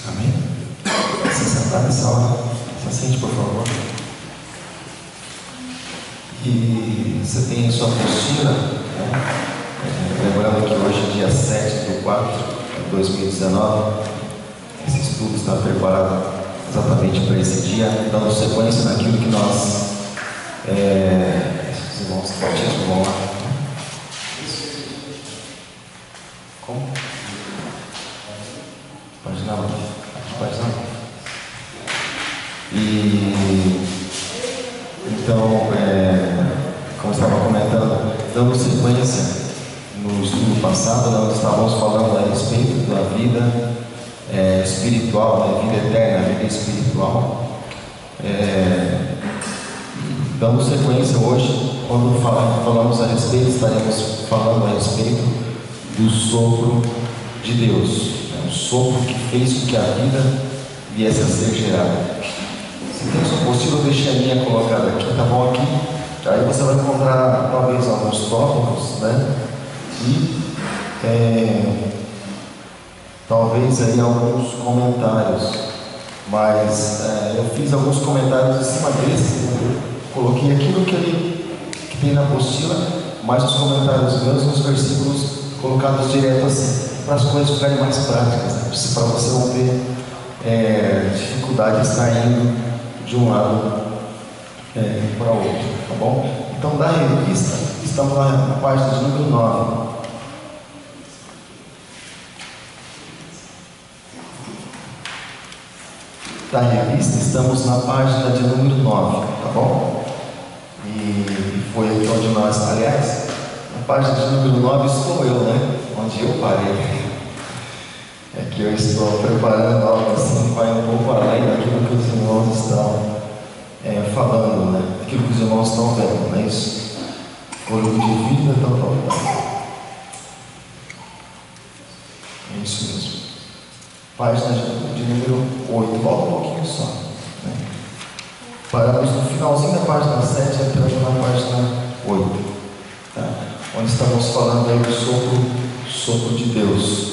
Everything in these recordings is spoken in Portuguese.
Amém? Se sentar nessa hora, se sente, por favor. E você tem em sua apostila, né? Lembrando que hoje é dia 7/4/2019. Esse estudo está preparado exatamente para esse dia, dando sequência naquilo que nós os irmãos batistas vão lá. Como? Pode não. Pode não. E então, como eu estava comentando, dando sequência no estudo passado, nós estávamos falando a respeito da vida espiritual, da vida eterna, a vida espiritual. Dando sequência hoje, quando falamos a respeito, estaremos falando a respeito do sopro de Deus, o sopro que fez com que a vida viesse a ser gerada. Se tem sua apostila, eu deixei a minha colocada aqui, tá bom? Aqui, aí você vai encontrar talvez alguns tópicos, né? E talvez aí alguns comentários, mas eu fiz alguns comentários em cima desse, né? Coloquei aquilo que tem na apostila, mais os comentários meus nos versículos colocados direto assim, para as coisas ficarem mais práticas, né? Para você não ter dificuldade de estar indo de um lado para o outro, tá bom? Então, da revista, estamos na página de número 9. Da revista, estamos na página de número 9, tá bom? E foi aqui onde nós, aliás, na página de número 9 estou eu, né? Onde eu parei. É que eu estou preparando algo assim, vai um pouco além daquilo que os irmãos estão falando, né? Aquilo que os irmãos estão vendo, não é isso? Fôlego de vida, tal. É isso mesmo. Página de número 8, volta um pouquinho só, né? Paramos no finalzinho da página 7, entrando na página 8, tá? Onde estamos falando aí do sopro de Deus.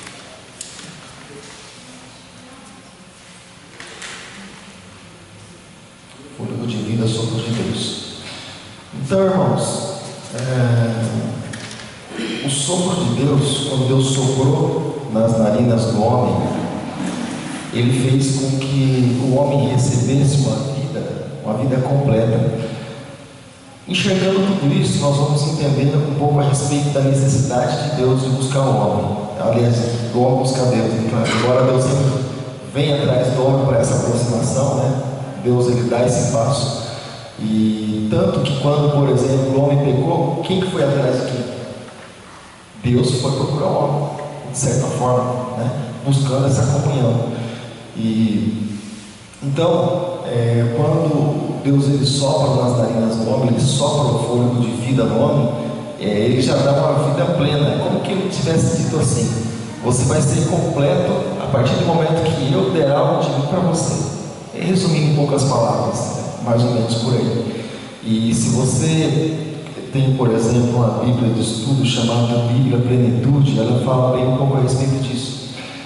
Fôlego de vida, sopro de Deus. Então, irmãos, o sopro de Deus, quando Deus soprou nas narinas do homem, ele fez com que o homem recebesse uma vida completa. Enxergando tudo isso, nós vamos entender um pouco a respeito da necessidade de Deus de buscar o homem. Aliás, do homem buscar Deus. Então, embora Deus sempre venha atrás do homem para essa aproximação, né? Deus ele dá esse passo. E tanto que quando, por exemplo, o homem pecou, quem que foi atrás de quem? Deus foi procurar o homem, de certa forma, né? Buscando essa comunhão. E então, quando Deus ele sopra nas narinas do homem, ele sopra o fôlego de vida no homem, ele já dá uma vida plena. Como que ele tivesse dito assim: você vai ser completo a partir do momento que eu der algo de mim para você. Resumindo em poucas palavras, mais ou menos por aí. E se você tem, por exemplo, uma Bíblia de estudo chamada Bíblia Plenitude, ela fala bem um pouco a respeito disso.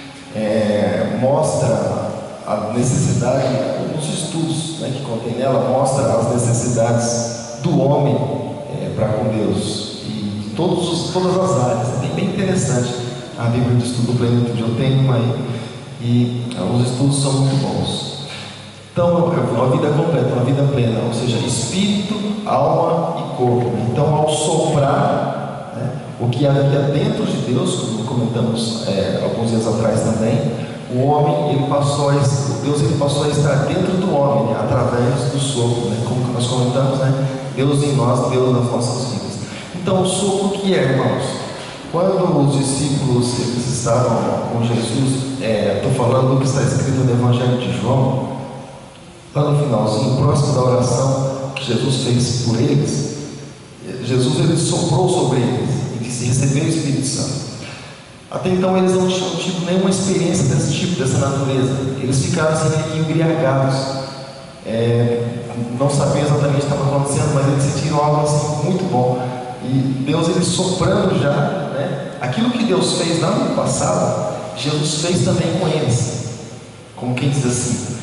Mostra a necessidade, os estudos, né, que contém nela, mostra as necessidades do homem para com Deus. E todas as áreas. É bem interessante a Bíblia de estudo Plenitude. Eu tenho uma aí e os estudos são muito bons. Então, uma vida completa, uma vida plena, ou seja, espírito, alma e corpo. Então, ao soprar, né, o que havia dentro de Deus, como comentamos alguns dias atrás também, o homem, Deus ele passou a estar dentro do homem, né, através do sopro, né, como nós comentamos, né, Deus em nós, Deus nas nossas vidas. Então, o sopro que é, irmãos? Quando os discípulos eles estavam com Jesus, estou falando do que está escrito no Evangelho de João, lá no finalzinho, próximo da oração que Jesus fez por eles, Jesus ele soprou sobre eles e disse: recebeu o Espírito Santo. Até então eles não tinham tido nenhuma experiência desse tipo, dessa natureza. Eles ficaram assim meio embriagados, não sabiam exatamente o que estava acontecendo, mas eles sentiram algo assim muito bom. E Deus ele soprando já, né? Aquilo que Deus fez lá no passado, Jesus fez também com eles. como quem diz assim,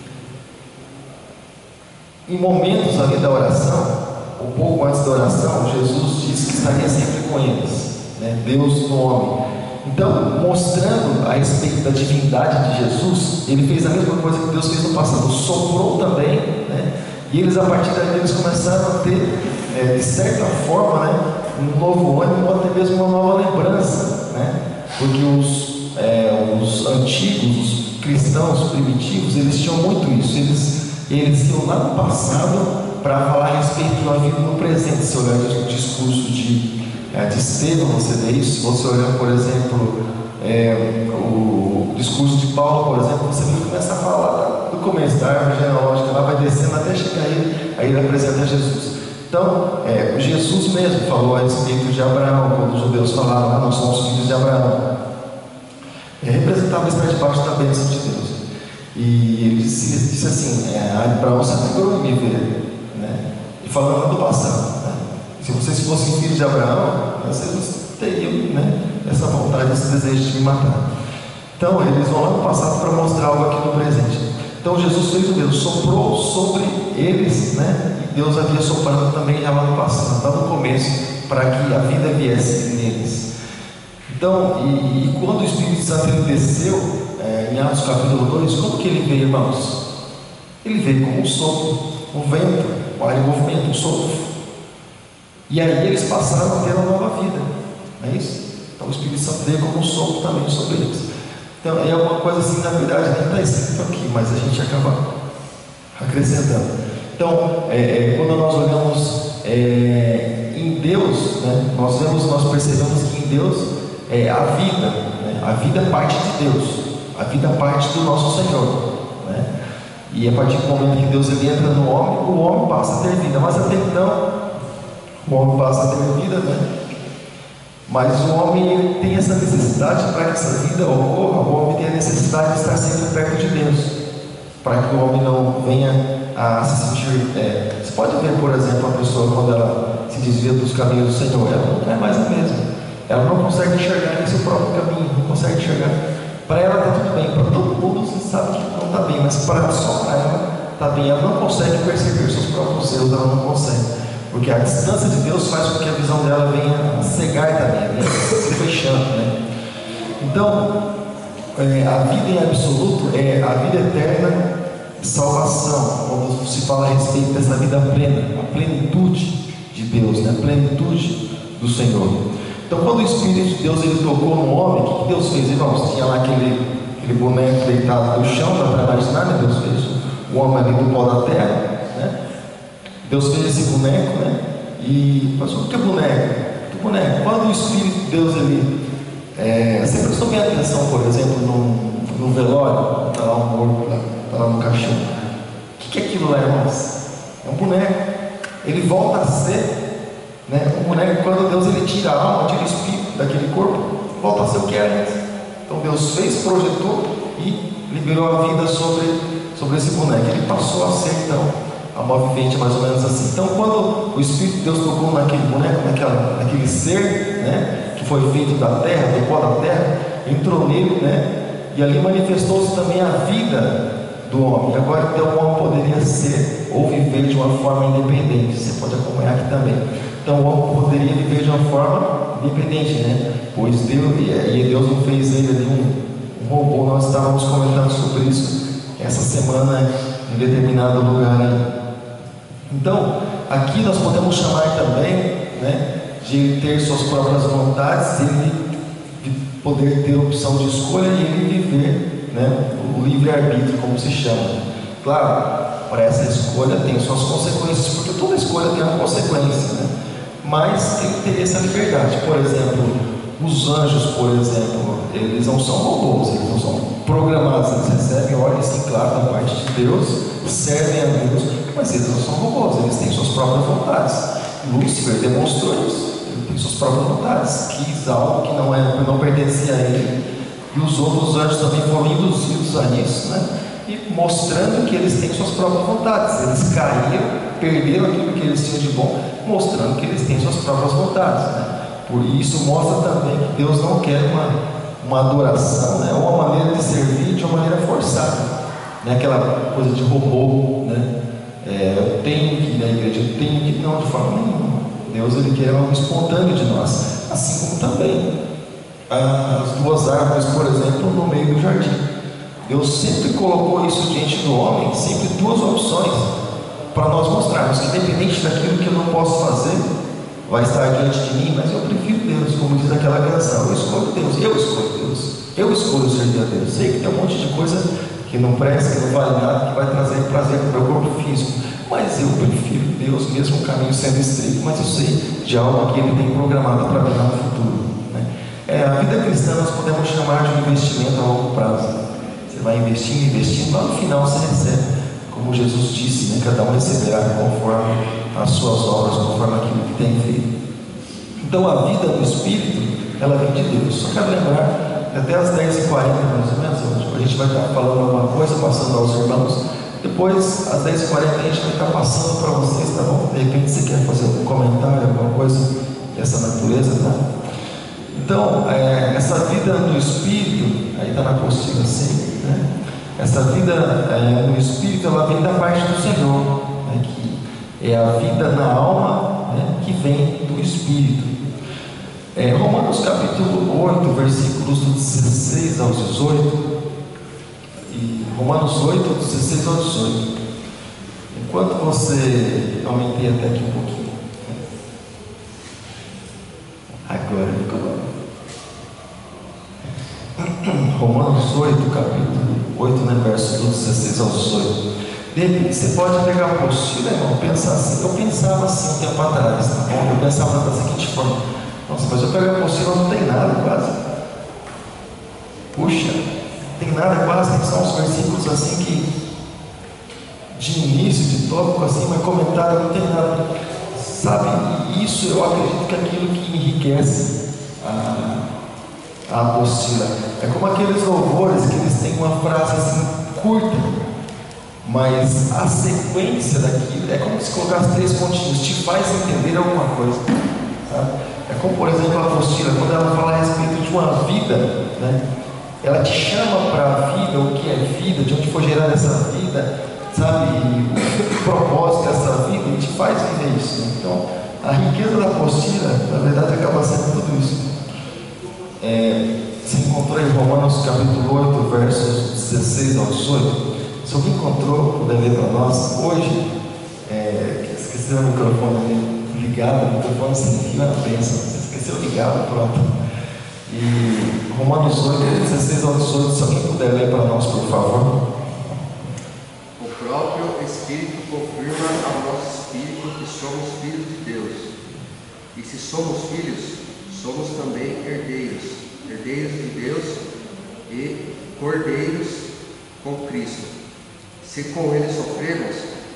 em momentos ali da oração, um pouco antes da oração, Jesus disse que estaria sempre com eles, né? Deus no homem. Então, mostrando a respeito da divindade de Jesus, ele fez a mesma coisa que Deus fez no passado, soprou também, né? E eles, a partir daí, eles começaram a ter, de certa forma, né, um novo ânimo, ou até mesmo uma nova lembrança, né? Porque os antigos, os cristãos primitivos, eles tinham muito isso. Eles iam lá no passado para falar a respeito de uma vida no presente. Se olhar o discurso de Estevão, você vê isso. Se você olhar, por exemplo, o discurso de Paulo, por exemplo, você começa a falar do começo da árvore genealógica, lá vai descendo até chegar aí ele apresenta Jesus. Então, Jesus mesmo falou a respeito de Abraão, quando os judeus falaram, nós somos filhos de Abraão. Representava estar debaixo da bênção de Deus. E ele disse assim, Abraão se alegrou em me ver, né? E falando do passado, né? Se vocês fossem filhos de Abraão, vocês teriam, né, essa vontade, esse desejo de me matar. Então eles vão lá no passado para mostrar algo aqui no presente. Então Jesus fez o mesmo, soprou sobre eles, né? E Deus havia soprado também já lá no passado, lá no começo, para que a vida viesse neles. Então, e quando o Espírito Santo ele desceu, em Atos capítulo 2, como que ele veio, irmãos? Ele veio como um sopro, um vento, um ar em movimento, um sopro. E aí eles passaram a ter uma nova vida, não é isso? Então o Espírito Santo veio como um sopro também sobre eles. Então é uma coisa assim, na verdade nem está escrito aqui, mas a gente acaba acrescentando. Então, quando nós olhamos em Deus, né, nós percebemos que em Deus a vida, né, a vida parte de Deus. A vida parte do nosso Senhor, né? E a partir do momento que Deus ele entra no homem, o homem passa a ter vida. Mas até então, o homem passa a ter vida, né? Mas o homem ele tem essa necessidade, para que essa vida ocorra, o homem tem a necessidade de estar sempre perto de Deus, para que o homem não venha a se sentir. Você pode ver, por exemplo, a pessoa quando ela se desvia dos caminhos do Senhor, ela não é mais a mesma. Ela não consegue enxergar em seu próprio caminho, não consegue enxergar. Para ela está tudo bem, para todo mundo você sabe que não está bem, mas só para ela está bem. Ela não consegue perceber seus próprios erros, ela não consegue, porque a distância de Deus faz com que a visão dela venha a cegar também, venha se fechando, né? Então, a vida em absoluto é a vida eterna de salvação, quando se fala a respeito dessa vida plena, a plenitude de Deus, né? A plenitude do Senhor. Então, quando o Espírito de Deus ele tocou no homem, o que Deus fez, irmãos? Tinha lá aquele boneco deitado no chão, dá para imaginar, né? Deus fez o homem ali do pó da terra, né? Deus fez esse boneco, né? E passou, que boneco? Que boneco? Quando o Espírito de Deus ele sempre prestou bem atenção, por exemplo, no velório, está lá um morto, está lá no caixão. O que é aquilo lá, irmãos? É um boneco. Ele volta a ser, né, um boneco. Quando Deus ele tira a alma, tira o espírito daquele corpo, volta a ser o que era antes. Então Deus fez, projetou e liberou a vida sobre esse boneco. Ele passou a ser então a alma vivente, mais ou menos assim. Então quando o Espírito de Deus tocou naquele boneco, naquele ser, né, que foi feito da terra, do pó da terra, entrou nele, né, e ali manifestou-se também a vida do homem. Agora então o homem poderia ser ou viver de uma forma independente. Você pode acompanhar aqui também. Então o homem poderia viver de uma forma independente, né? Pois Deus não fez ele ali um robô. Nós estávamos comentando sobre isso essa semana em determinado lugar aí. Então, aqui nós podemos chamar também, né, de ele ter suas próprias vontades, ele de poder ter opção de escolha e ele viver, né, o livre-arbítrio, como se chama. Claro, para essa escolha tem suas consequências, porque toda escolha tem uma consequência, né? Mas ele teria essa liberdade. Por exemplo, os anjos, por exemplo, eles não são robôs, eles não são programados, eles recebem ordens, sim, claro, da parte de Deus, servem a Deus, mas eles não são robôs, eles têm suas próprias vontades. Lúcifer demonstrou isso, ele tem suas próprias vontades, quis algo que não pertencia a ele, e os outros anjos também foram induzidos a isso, né? E mostrando que eles têm suas próprias vontades. Eles caíram, perderam aquilo que eles tinham de bom, mostrando que eles têm suas próprias vontades, né? Por isso mostra também que Deus não quer uma adoração, né? Ou uma maneira de servir de uma maneira forçada. não é aquela coisa de robô, né? Eu tenho que ir na igreja, eu tenho que... Não, de forma nenhuma. Deus, Ele quer algo espontâneo de nós, assim como também as duas árvores, por exemplo, no meio do jardim. Deus sempre colocou isso diante do homem, sempre duas opções, para nós mostrarmos que independente daquilo que eu não posso fazer, vai estar diante de mim, mas eu prefiro Deus, como diz aquela canção, eu escolho Deus, eu escolho servir a Deus. Sei que tem um monte de coisa que não presta, que não vale nada, que vai trazer prazer para o meu corpo físico, mas eu prefiro Deus, mesmo o caminho sendo estreito, mas eu sei de algo que Ele tem programado para mim lá no futuro, né? A vida cristã nós podemos chamar de um investimento a longo prazo. Você vai investindo, lá no final você recebe, como Jesus disse, né? Cada um receberá conforme as suas obras, conforme aquilo que tem feito. Então a vida do Espírito, ela vem de Deus. Só quero lembrar, até às 10h40 mais ou menos, a gente vai estar falando alguma coisa, passando aos irmãos. Depois, às 10h40, a gente vai estar passando para vocês, tá bom? De repente você quer fazer algum comentário, alguma coisa dessa natureza, tá? Então, essa vida no Espírito, aí está na apostila assim, né? Essa vida no Espírito, ela vem da parte do Senhor, né? Que é a vida na alma, né? Que vem do Espírito. Romanos capítulo 8, versículos do 16 ao 18, e Romanos 8, 16 ao 18. Enquanto você... Aumentei até aqui um pouquinho. Agora ficou bom. Romanos 8, capítulo 8, né, versos do 16 ao 18. De repente você pode pegar a apostila, irmão, pensar assim. Eu pensava assim um tempo atrás, tá bom? Eu pensava da seguinte forma: nossa, mas eu pego a apostila, não tem nada quase. Puxa, tem nada quase, tem só uns versículos assim que de início, de tópico assim, mas comentário não tem nada. Sabe, isso eu acredito que é aquilo que enriquece a apostila. É como aqueles louvores que eles têm uma frase assim curta, mas a sequência daquilo é como se colocasse 3 pontinhos, te faz entender alguma coisa, sabe? É como, por exemplo, a apostila, quando ela fala a respeito de uma vida, né? Ela te chama para a vida, o que é vida, de onde foi gerada essa vida, sabe? O propósito dessa vida, e te faz viver isso, né? Então, a riqueza da apostila, na verdade, acaba sendo tudo isso. Você encontrou em Romanos capítulo 8, versos 16 ao 18. Se alguém encontrou, puder ler para nós. Hoje, esqueceu o microfone ligado, o microfone sem fio na bênção. Você esqueceu ligado, pronto. E Romanos 8, 16 ao 18, se alguém puder ler para nós, por favor. O próprio Espírito confirma ao nosso Espírito que somos filhos de Deus. E se somos filhos, somos também herdeiros, herdeiros de Deus e cordeiros com Cristo. Se com Ele sofremos,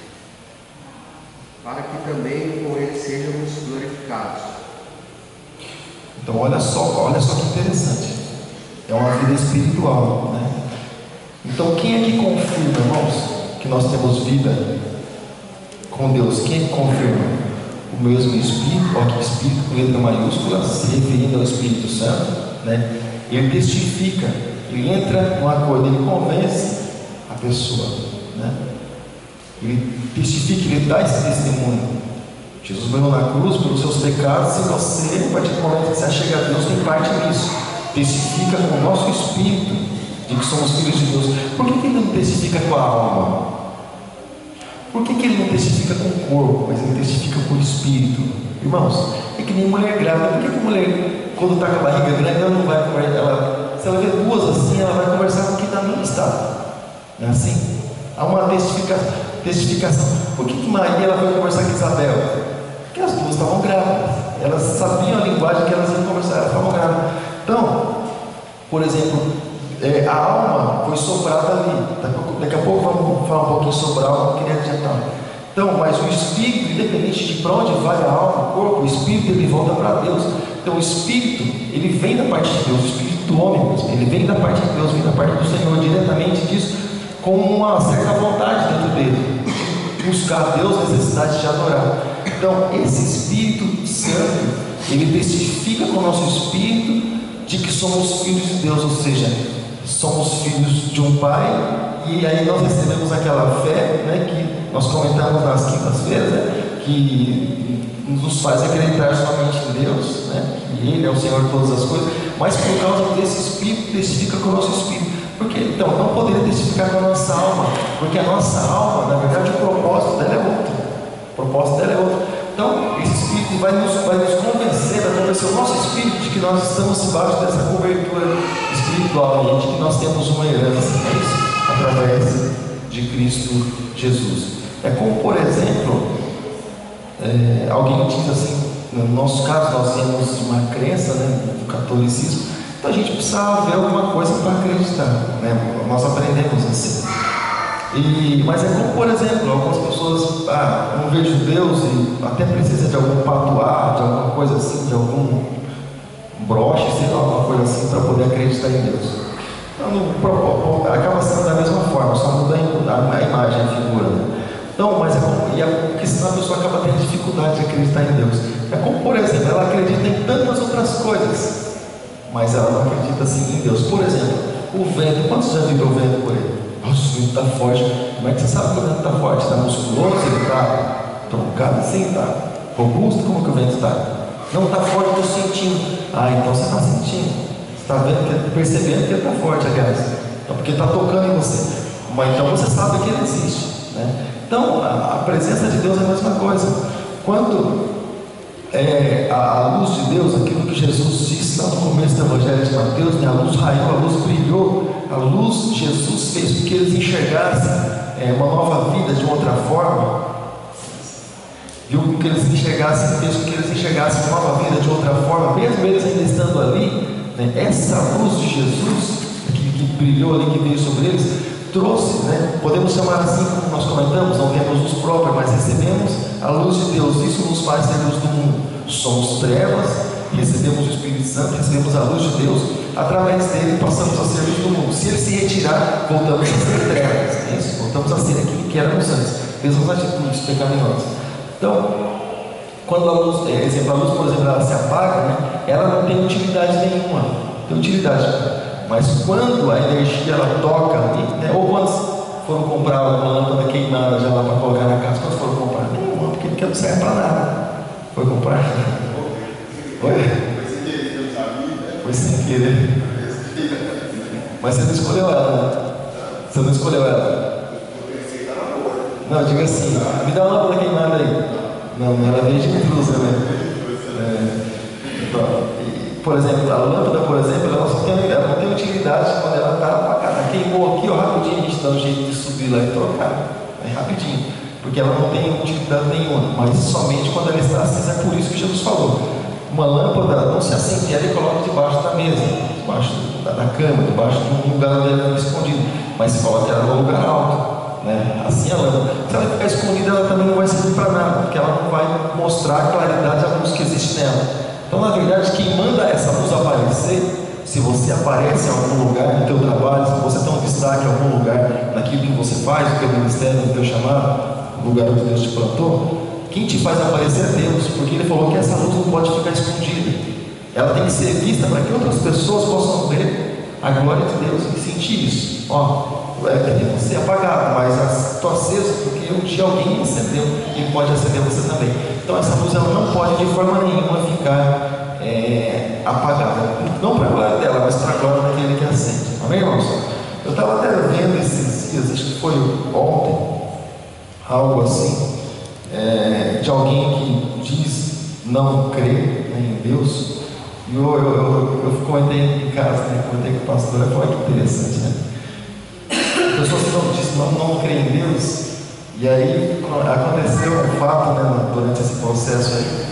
para que também com Ele sejamos glorificados. Então olha só que interessante. É uma vida espiritual, né? Então quem é que confirma, irmãos, que nós temos vida com Deus? Quem é que confirma? O mesmo Espírito, aqui Espírito com letra maiúscula, se referindo ao Espírito Santo, né? Ele testifica, ele entra no acordo, ele convence a pessoa, né? Ele testifica, ele dá esse testemunho. Jesus morreu na cruz pelos seus pecados, e você, a partir do momento que você chega a Deus, tem parte nisso. Testifica com o nosso Espírito de que somos filhos de Deus. Por que ele não testifica com a alma? Por que ele não testifica com o corpo, mas ele testifica com o Espírito? Irmãos, é que nem mulher grávida. Por que a mulher, quando está com a barriga grande, ela não vai conversar? Se ela vê duas assim, ela vai conversar com quem está no mesmo estado. Não é assim? Há uma testificação. Por que Maria ela foi conversar com Isabel? Porque as duas estavam grávidas. Elas sabiam a linguagem que elas iam conversar, elas estavam grávidas. Então, por exemplo, a alma foi soprada ali. Daqui a pouco vamos falar um pouquinho sobre a alma, não queria adiantar. Então, mas o Espírito, independente de para onde vai a alma, o corpo, o Espírito, ele volta para Deus. Então o Espírito, ele vem da parte de Deus, o Espírito do homem mesmo, ele vem da parte de Deus, vem da parte do Senhor, diretamente disso, com uma certa vontade dentro dele. Buscar a Deus, necessidade de adorar. Então, esse Espírito Santo, ele testifica com o nosso Espírito de que somos filhos de Deus, ou seja, somos filhos de um pai, e aí nós recebemos aquela fé, né, que nós comentamos nas quintas-feiras, né, que nos faz acreditar somente em Deus, né, que Ele é o Senhor de todas as coisas, mas por causa desse Espírito, testifica com o nosso Espírito. Porque então não poderia testificar com a nossa alma, porque a nossa alma, na verdade, o propósito dela é outro. O propósito dela é outro. Então, esse Espírito vai nos convencer, vai convencer o nosso Espírito de que nós estamos debaixo dessa cobertura espiritual e de que nós temos uma herança, é isso, através de Cristo Jesus. É como, por exemplo, alguém diz assim, no nosso caso, nós temos uma crença, né, do catolicismo, então a gente precisava ver alguma coisa para acreditar, né? Nós aprendemos assim. Mas é como, por exemplo, algumas pessoas não vejo Deus e até precisa de algum patuá, de alguma coisa assim, de algum broche, sei lá, alguma coisa assim, para poder acreditar em Deus. Então, acaba sendo da mesma forma, só muda a imagem, a figura. Então, mas porque senão a pessoa acaba tendo dificuldade de acreditar em Deus. É como, por exemplo, ela acredita em tantas outras coisas, mas ela não acredita assim em Deus. Por exemplo, o vento, quantos já viram o vento por aí? Nossa, o vento está forte. Como é que você sabe que o vento está forte? Está musculoso? Ele está troncado assim? Está robusto? Como que o vento está? Não está forte, estou sentindo. Então você está sentindo. Você está vendo, percebendo que ele está forte, aliás. Então, porque está tocando em você. Mas então você sabe que ele existe, né? Então, a presença de Deus é a mesma coisa. Quando a luz de Deus, aquilo que Jesus disse lá no começo do Evangelho de Mateus, né? A luz raiou, a luz brilhou, a luz de Jesus fez com que eles enxergassem uma nova vida de outra forma, viu com que eles enxergassem, fez com que eles enxergassem uma nova vida de outra forma, mesmo eles ainda estando ali, né? Essa luz de Jesus que brilhou ali, que veio sobre eles, trouxe, né? Podemos chamar assim, como nós comentamos, não temos luz própria, mas recebemos a luz de Deus. Isso nos faz ser luz do mundo. Somos trevas, recebemos o Espírito Santo, recebemos a luz de Deus, através dele passamos a ser luz do mundo. Se ele se retirar, voltamos a ser trevas, é isso? Voltamos a ser aquilo que éramos antes, mesmas atitudes pecaminosas. Então, quando a luz, por exemplo, ela se apaga, né? Ela não tem utilidade nenhuma, não tem utilidade. Mas quando a energia ela toca ali, né? Ou quando foram comprar uma lâmpada queimada já lá para colocar na casa, quando foram comprar? Nenhuma, porque não serve para nada. Foi comprar? Foi? Foi sem querer. Mas você não escolheu ela, né? Você não escolheu ela. Não, diga assim, me dá uma lâmpada queimada aí. Não, ela veio de intrusa, né? Por exemplo, a lâmpada, por exemplo, ela não tem utilidade quando ela está apagada. Queimou aqui, rapidinho a gente dá um jeito de subir lá e trocar. Rapidinho, porque ela não tem utilidade nenhuma, mas somente quando ela está acesa. É por isso que Jesus falou: uma lâmpada não se acende, ela e coloca debaixo da mesa, debaixo da cama, debaixo de um lugar onde ela é escondido, mas se coloca ela no lugar alto, né? Assim a lâmpada, se ela ficar escondida, ela também não vai servir para nada, porque ela não vai mostrar a claridade da luz que existe nela. Então, na verdade, quem manda essa luz aparecer, se você aparece em algum lugar no teu trabalho, se você tem um destaque em algum lugar naquilo que você faz, no teu ministério, no teu chamado, no lugar onde Deus te plantou, quem te faz aparecer é Deus, porque Ele falou que essa luz não pode ficar escondida. Ela tem que ser vista para que outras pessoas possam ver a glória de Deus e sentir isso. Queria você apagado, mas estou acesa porque um dia alguém acendeu e pode acender você também. Então essa luz ela não pode de forma nenhuma ficar apagada, não para a glória dela, mas para a glória daquele que acende. Amém, irmãos? Eu estava até vendo esses dias, acho que foi ontem, algo assim, de alguém que diz não crer, né, em Deus. E eu comentei em casa, né, comentei com o pastor, eu falei que interessante, né? Pessoas que dizem não creem em Deus, e aí aconteceu um fato, né, durante esse processo aí.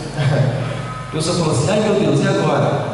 A pessoa falou assim: ai meu Deus, e agora?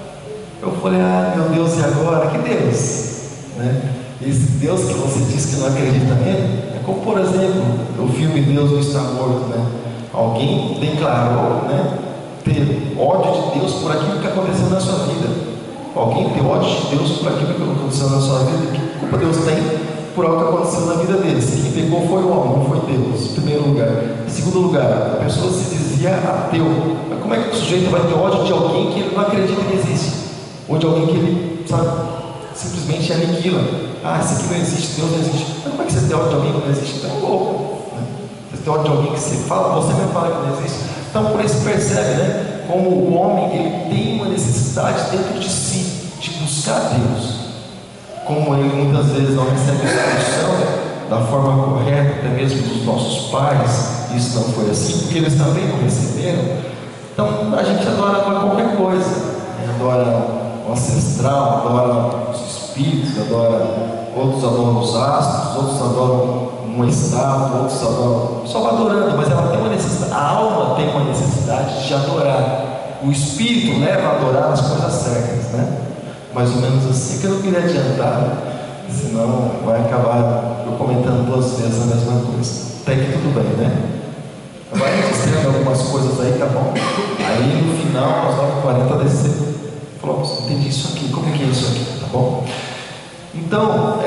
Eu falei: ai meu Deus, e agora? Que Deus? Né? Esse Deus que você diz que não acredita nele, é como, por exemplo, o filme Deus não está morto, né? Alguém declarou, né, ter ódio de Deus por aquilo que aconteceu na sua vida. Alguém tem ódio de Deus por aquilo que aconteceu na sua vida. Que culpa Deus tem por algo que aconteceu na vida deles? Quem pegou foi o homem, não foi Deus, em primeiro lugar. Em segundo lugar, a pessoa se dizia ateu. Mas como é que o sujeito vai ter ódio de alguém que ele não acredita que existe? Ou de alguém que ele, sabe, simplesmente aniquila. Isso aqui não existe, Deus não existe. Mas como é que você tem ódio de alguém que não existe? Então é louco. Você tem ódio de alguém que você fala, você mesmo fala que não existe. Então por isso percebe, né? Como o homem ele tem uma necessidade dentro de si, de buscar Deus. Como ele muitas vezes não recebe instrução da forma correta, até mesmo dos nossos pais, isso não foi assim, porque eles também não receberam. Então a gente adora para qualquer coisa, né? Adora o ancestral, adora os espíritos, outros adoram os astros, outros adoram um estado, outros adoram, só vai adorando, mas ela tem uma necessidade, a alma tem uma necessidade de adorar. O espírito leva a adorar as coisas certas, né? Mais ou menos assim, que eu não queria adiantar, senão vai acabar eu comentando 2 vezes a mesma coisa. Até que tudo bem, né? Vai registrando algumas coisas aí, tá bom? Aí no final, às 9h40 descer. Falou, entendi isso aqui, como é que é isso aqui, tá bom? Então,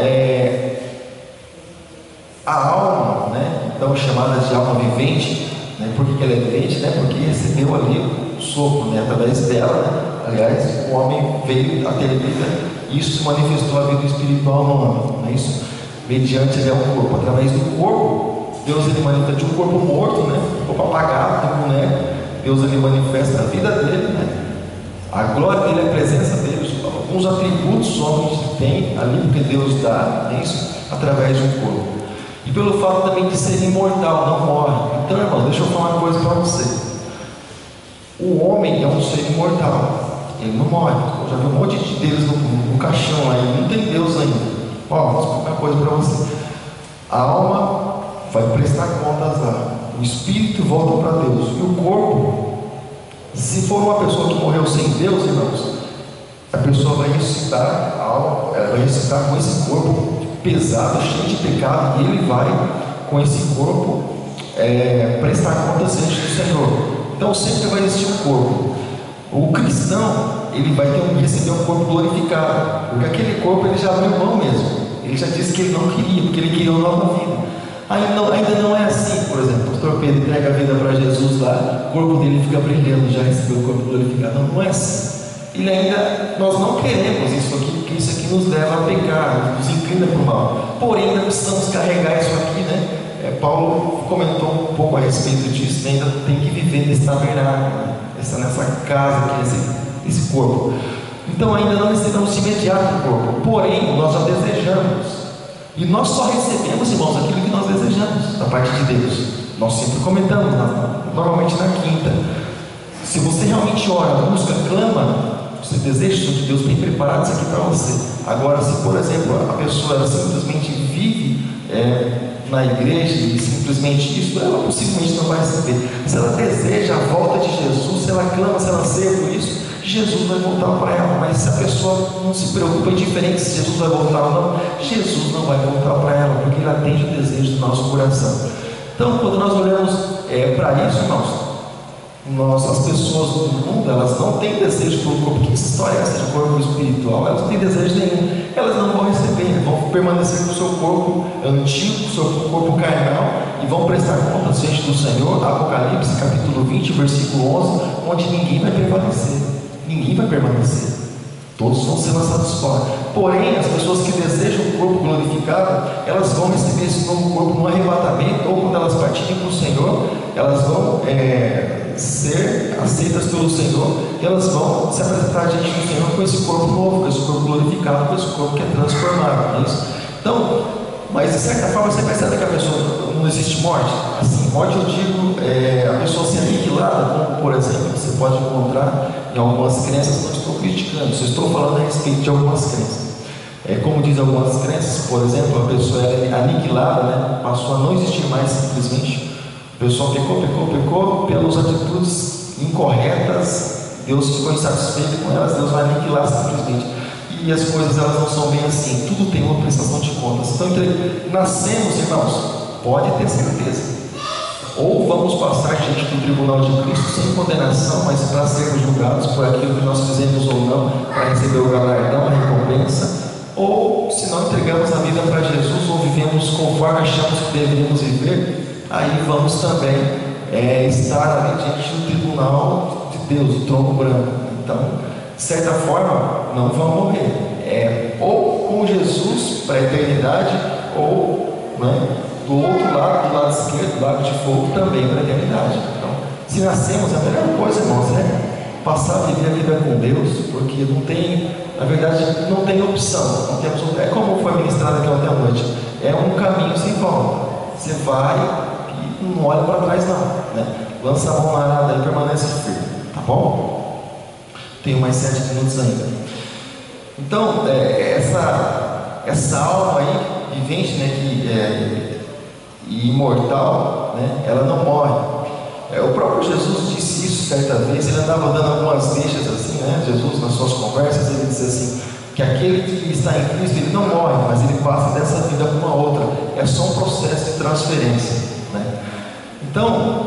a alma, né? Então chamada de alma vivente, né? Por que ela é vivente? Né? Porque recebeu ali o sopro, né? Através dela, né? Aliás, o homem veio a ter vida, isso manifestou a vida espiritual no homem, não é isso? Mediante o corpo, através do corpo, Deus ele manifesta de um corpo morto, né? Um corpo apagado, de boneco, Deus ele manifesta a vida dele, né? A glória dele, a presença dele, alguns atributos o homem tem ali, porque Deus dá, não é isso? Através de um corpo. E pelo fato também de ser imortal, não morre. Então, irmão, deixa eu falar uma coisa para você. O homem é um ser imortal. Ele não morre. Eu já vi um monte de Deus no caixão aí, não tem Deus ainda. Vou explicar uma coisa para você. A alma vai prestar contas lá. O espírito volta para Deus. E o corpo, se for uma pessoa que morreu sem Deus, irmãos, a pessoa vai ressuscitar, a alma, ela vai ressuscitar com esse corpo pesado, cheio de pecado, e ele vai, com esse corpo, prestar contas diante do Senhor. Então sempre vai existir um corpo. O cristão, ele vai receber um corpo glorificado, porque aquele corpo ele já abriu mão mesmo. Ele já disse que ele não queria, porque ele queria uma nova vida. Ainda não é assim, por exemplo, o pastor Pedro entrega a vida para Jesus lá, o corpo dele fica brilhando, já recebeu o corpo glorificado. Não é assim. Nós não queremos isso aqui, porque isso aqui nos leva a pecar, nos inclina para o mal. Porém, ainda precisamos carregar isso aqui, né? Paulo comentou um pouco a respeito disso, né? Ainda tem que viver nesse tabernáculo, né? Nessa casa que é esse corpo. Então ainda não recebemos de imediato o corpo, porém nós já desejamos. E nós só recebemos, irmãos, aquilo que nós desejamos da parte de Deus. Nós sempre comentamos, normalmente na quinta. Se você realmente ora, busca, clama, você deseja isso de Deus bem preparado, isso aqui para você. Agora, se por exemplo a pessoa ela simplesmente vive na igreja e simplesmente isso, ela possivelmente não vai receber. Se ela deseja a volta de Jesus, se ela clama, se ela anseia por isso, Jesus vai voltar para ela. Mas se a pessoa não se preocupa, é diferente se Jesus vai voltar ou não, Jesus não vai voltar para ela, porque ele atende o desejo do nosso coração. Então, quando nós olhamos para isso, irmãos, as pessoas do mundo, elas não têm desejo pelo corpo. Que história é essa de corpo espiritual? Elas não têm desejo nenhum, elas não vão receber, vão permanecer com o seu corpo antigo, com o seu corpo carnal, e vão prestar contas diante do Senhor. Apocalipse capítulo 20, versículo 11, onde ninguém vai prevalecer, ninguém vai permanecer, todos vão ser lançados fora. Porém, as pessoas que desejam o corpo glorificado, elas vão receber esse novo corpo no arrebatamento, ou quando elas partirem para o Senhor, elas vão ser aceitas pelo Senhor, e elas vão se apresentar diante do Senhor com esse corpo novo, com esse corpo glorificado, com esse corpo que é transformado, não é isso? Então, mas de certa forma você percebe que a pessoa não existe morte. Assim, morte eu digo a pessoa ser aniquilada, como por exemplo você pode encontrar em algumas crenças. Não estou criticando, só estou falando a respeito de algumas crenças. Como diz algumas crenças, por exemplo, a pessoa é aniquilada, né? Passou a não existir mais simplesmente. A pessoa pecou pelas atitudes incorretas, Deus ficou insatisfeito com elas, Deus vai aniquilar simplesmente. E as coisas elas não são bem assim, tudo tem uma prestação de contas. Então, nascemos, irmãos, pode ter certeza, ou vamos passar diante do tribunal de Cristo sem condenação, mas para sermos julgados por aquilo que nós fizemos ou não, para receber o galardão, a recompensa, ou se não entregamos a vida para Jesus, ou vivemos conforme achamos que deveríamos viver, aí vamos também estar ali diante do tribunal de Deus, o trono branco. Então, de certa forma, não vão morrer. ou com Jesus para a eternidade, ou, né, do outro lado, do lado esquerdo, do lado de fogo, também para a eternidade. Então, se nascemos, a melhor coisa, irmãos, é passar a viver a vida com Deus, porque não tem, na verdade, não tem opção. Não temos, é como foi ministrado aqui ontem à noite, é um caminho sem volta. Você vai e não olha para trás não, né? Lança a mão na arada e permanece firme, tá bom? Tenho mais 7 minutos ainda. Então, essa alma aí, vivente, né, e imortal, né, ela não morre. O próprio Jesus disse isso certa vez. Ele andava dando algumas deixas assim, né? Jesus, nas suas conversas, ele disse assim, que aquele que está em Cristo, ele não morre, mas ele passa dessa vida para uma outra. É só um processo de transferência, né? Então,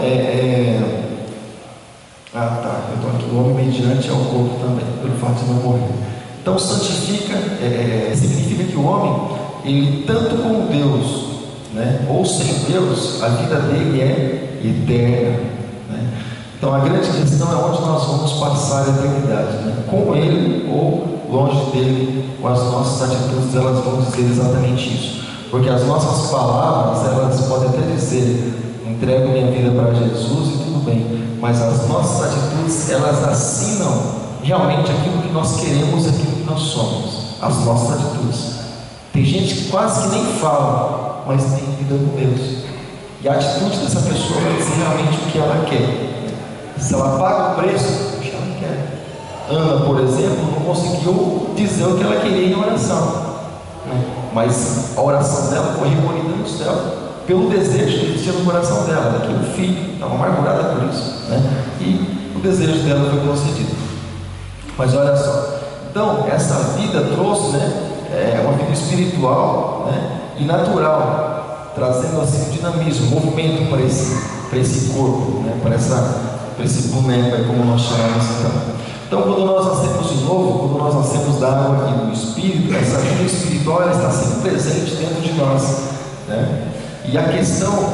eu estou aqui, o homem mediante ao corpo também, pelo fato de não morrer. Então, santifica, significa que o homem, ele tanto com Deus, né, ou sem Deus, a vida dele é eterna, né? Então a grande questão é onde nós vamos passar a eternidade, né? Com Ele ou longe dele. Com as nossas atitudes, elas vão dizer exatamente isso, porque as nossas palavras, elas podem até dizer, entrego minha vida para Jesus e tudo bem, mas as nossas atitudes, elas assinam realmente aquilo que nós queremos, aquilo que nós somos, as nossas atitudes. Tem gente que quase que nem fala, mas tem vida com Deus, e a atitude dessa pessoa vai dizer realmente o que ela quer. Se ela paga o preço, o que ela quer. Ana, por exemplo, não conseguiu dizer o que ela queria em oração, né? Mas a oração dela foi recolhida no céu pelo desejo que existia no coração dela. Ela queria um filho, estava amargurada por isso, né? E o desejo dela foi concedido. Mas olha só, então essa vida trouxe, né, uma vida espiritual, né, e natural, trazendo assim dinamismo, movimento para esse corpo, né, para esse boneco, como nós chamamos então, quando nós nascemos de novo, quando nós nascemos da água e do Espírito, essa vida espiritual, ela está sempre presente dentro de nós, né? E a questão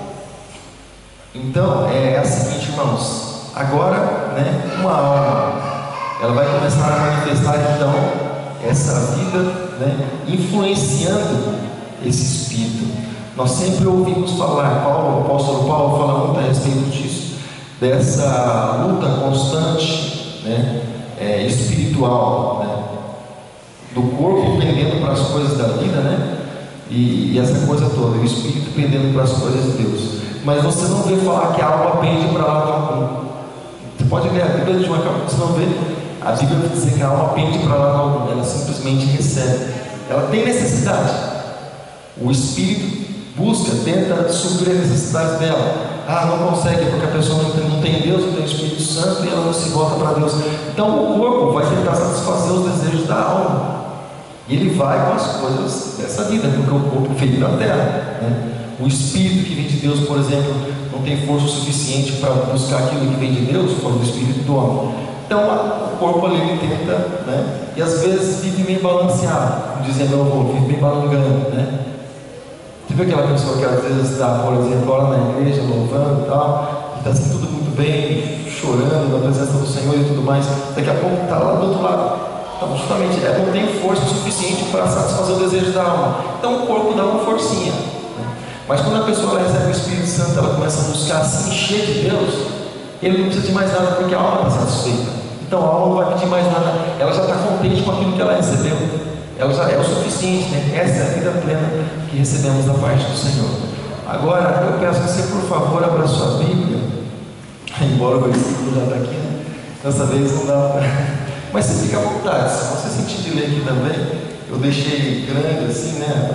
então é a seguinte, irmãos, agora, né, uma alma, ela vai começar a manifestar então essa vida, né, influenciando esse Espírito. Nós sempre ouvimos falar, o apóstolo Paulo fala muito a respeito disso, dessa luta constante, né, espiritual, né, do corpo pendendo para as coisas da vida, né, e essa coisa toda, o Espírito pendendo para as coisas de Deus. Mas você não vê falar que a alma pende para lado algum. Você pode ler a Bíblia de uma forma, você não vê a Bíblia dizer que a alma pende para lado algum, ela simplesmente recebe. Ela tem necessidade. O Espírito busca, tenta suprir as necessidades dela. Não consegue porque a pessoa não tem Deus, não tem o Espírito Santo e ela não se volta para Deus. Então o corpo vai tentar satisfazer os desejos da alma. E ele vai com as coisas dessa vida, porque o corpo veio da terra, né? O Espírito que vem de Deus, por exemplo, não tem força suficiente para buscar aquilo que vem de Deus, fora do Espírito do homem. Então o corpo ali ele tenta, né? E às vezes vive meio balanceado, como dizia meu avô, vive meio balangando, né? Você vê aquela pessoa que às vezes está, por exemplo, lá na igreja, louvando e tal, está assim tudo muito bem, chorando na presença do Senhor e tudo mais, daqui a pouco está lá do outro lado. Então, justamente, não tem força suficiente para satisfazer o desejo da alma. Então, o corpo dá uma forcinha, né? Mas quando a pessoa recebe o Espírito Santo, ela começa a buscar se encher de Deus, ele não precisa de mais nada, porque a alma está satisfeita. Então, a alma não vai pedir mais nada, ela já está contente com aquilo que ela recebeu. Ela já é o suficiente, né? Essa é a vida plena que recebemos da parte do Senhor. Agora, eu peço que você, por favor, abra sua Bíblia, embora o versículo já está aqui, né? Dessa vez não dá para... Mas você fica à vontade, se você sentir de ler aqui também, eu deixei grande assim, né?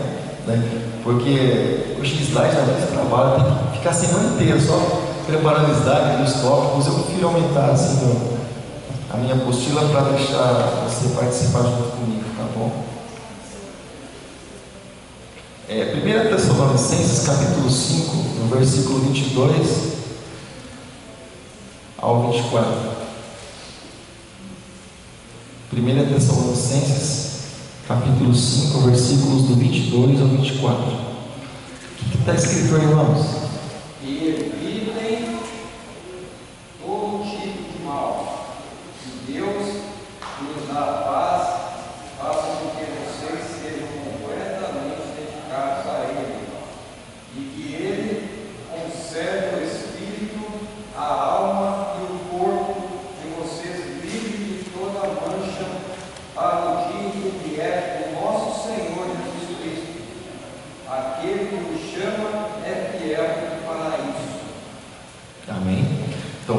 Porque o slide às vezes trabalha, tem que ficar a semana inteira só preparando slide dos tópicos. Eu prefiro aumentar assim a minha apostila para deixar você participar junto comigo, tá bom? 1 Tessalonicenses capítulo 5, no versículo 22 ao 24. 1 Tessalonicenses, capítulo 5, versículos do 22 ao 24. O que está escrito aí, irmãos? E evitem todo tipo de mal. E Deus nos dá a paz, faça com que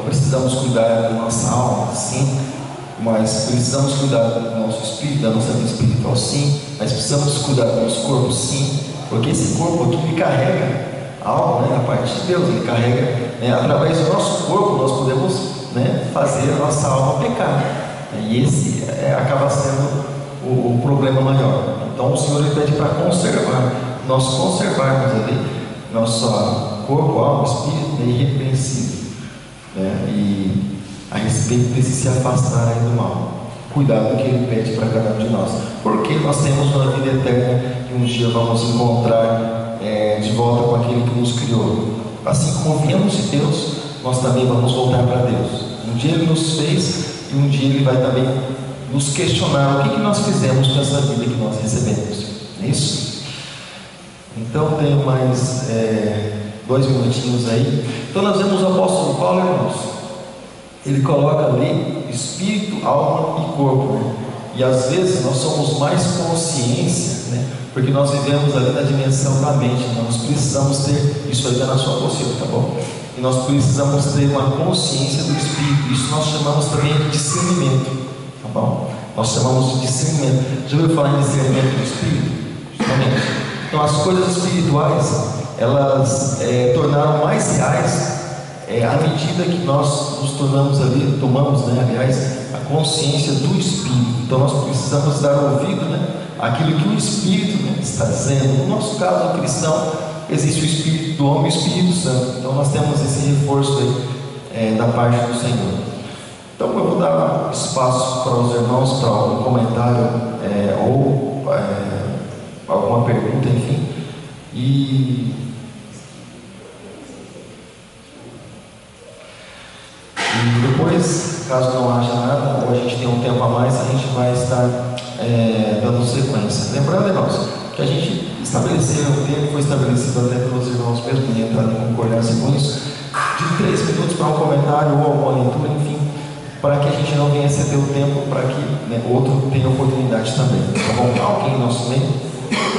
precisamos cuidar da nossa alma, sim, mas precisamos cuidar do nosso espírito, da nossa vida espiritual, sim, mas precisamos cuidar do nosso corpo, sim, porque esse corpo aqui ele carrega algo, né, a parte de Deus, ele carrega, né, através do nosso corpo nós podemos, né, fazer a nossa alma pecar, e esse acaba sendo o problema maior. Então o Senhor ele pede para conservar, nós conservarmos ali nosso corpo, alma, espírito, né, irrepreensível, né, e a respeito desse se afastar aí do mal. Cuidado que ele pede para cada um de nós, porque nós temos uma vida eterna e um dia vamos encontrar de volta com aquele que nos criou. Assim como viemos de Deus, nós também vamos voltar para Deus. Um dia ele nos fez e um dia ele vai também nos questionar o que nós fizemos com essa vida que nós recebemos. É isso? Então tenho mais 2 minutinhos aí. Então nós vemos o apóstolo Paulo, irmãos. Ele coloca ali espírito, alma e corpo, né? E às vezes nós somos mais consciência, né? Porque nós vivemos ali na dimensão da mente. Nós precisamos ter isso aí na sua consciência, tá bom? E nós precisamos ter uma consciência do espírito. Isso nós chamamos também de discernimento, tá bom? Nós chamamos de discernimento. Já ouviu falar em discernimento do espírito? Justamente. Então as coisas espirituais elas tornaram mais reais à medida que nós nos tornamos ali, tomamos, né, aliás, a consciência do Espírito. Então nós precisamos dar ouvido, né, àquilo que o Espírito, né, está dizendo. No nosso caso, o cristão, existe o Espírito do homem e o Espírito Santo. Então nós temos esse reforço aí da parte do Senhor. Então eu vou dar espaço para os irmãos, para algum comentário ou alguma pergunta, enfim. E depois, caso não haja nada, ou a gente tenha um tempo a mais, a gente vai estar dando sequência. Lembrando, irmãos, que a gente estabeleceu um tempo, foi estabelecido até pelos irmãos mesmo, e entrar em concordância com isso, de 3 minutos para um comentário ou alguma leitura, enfim, para que a gente não venha exceder o tempo, para que, né, outro tenha oportunidade também. Tá bom? Alguém em nosso meio?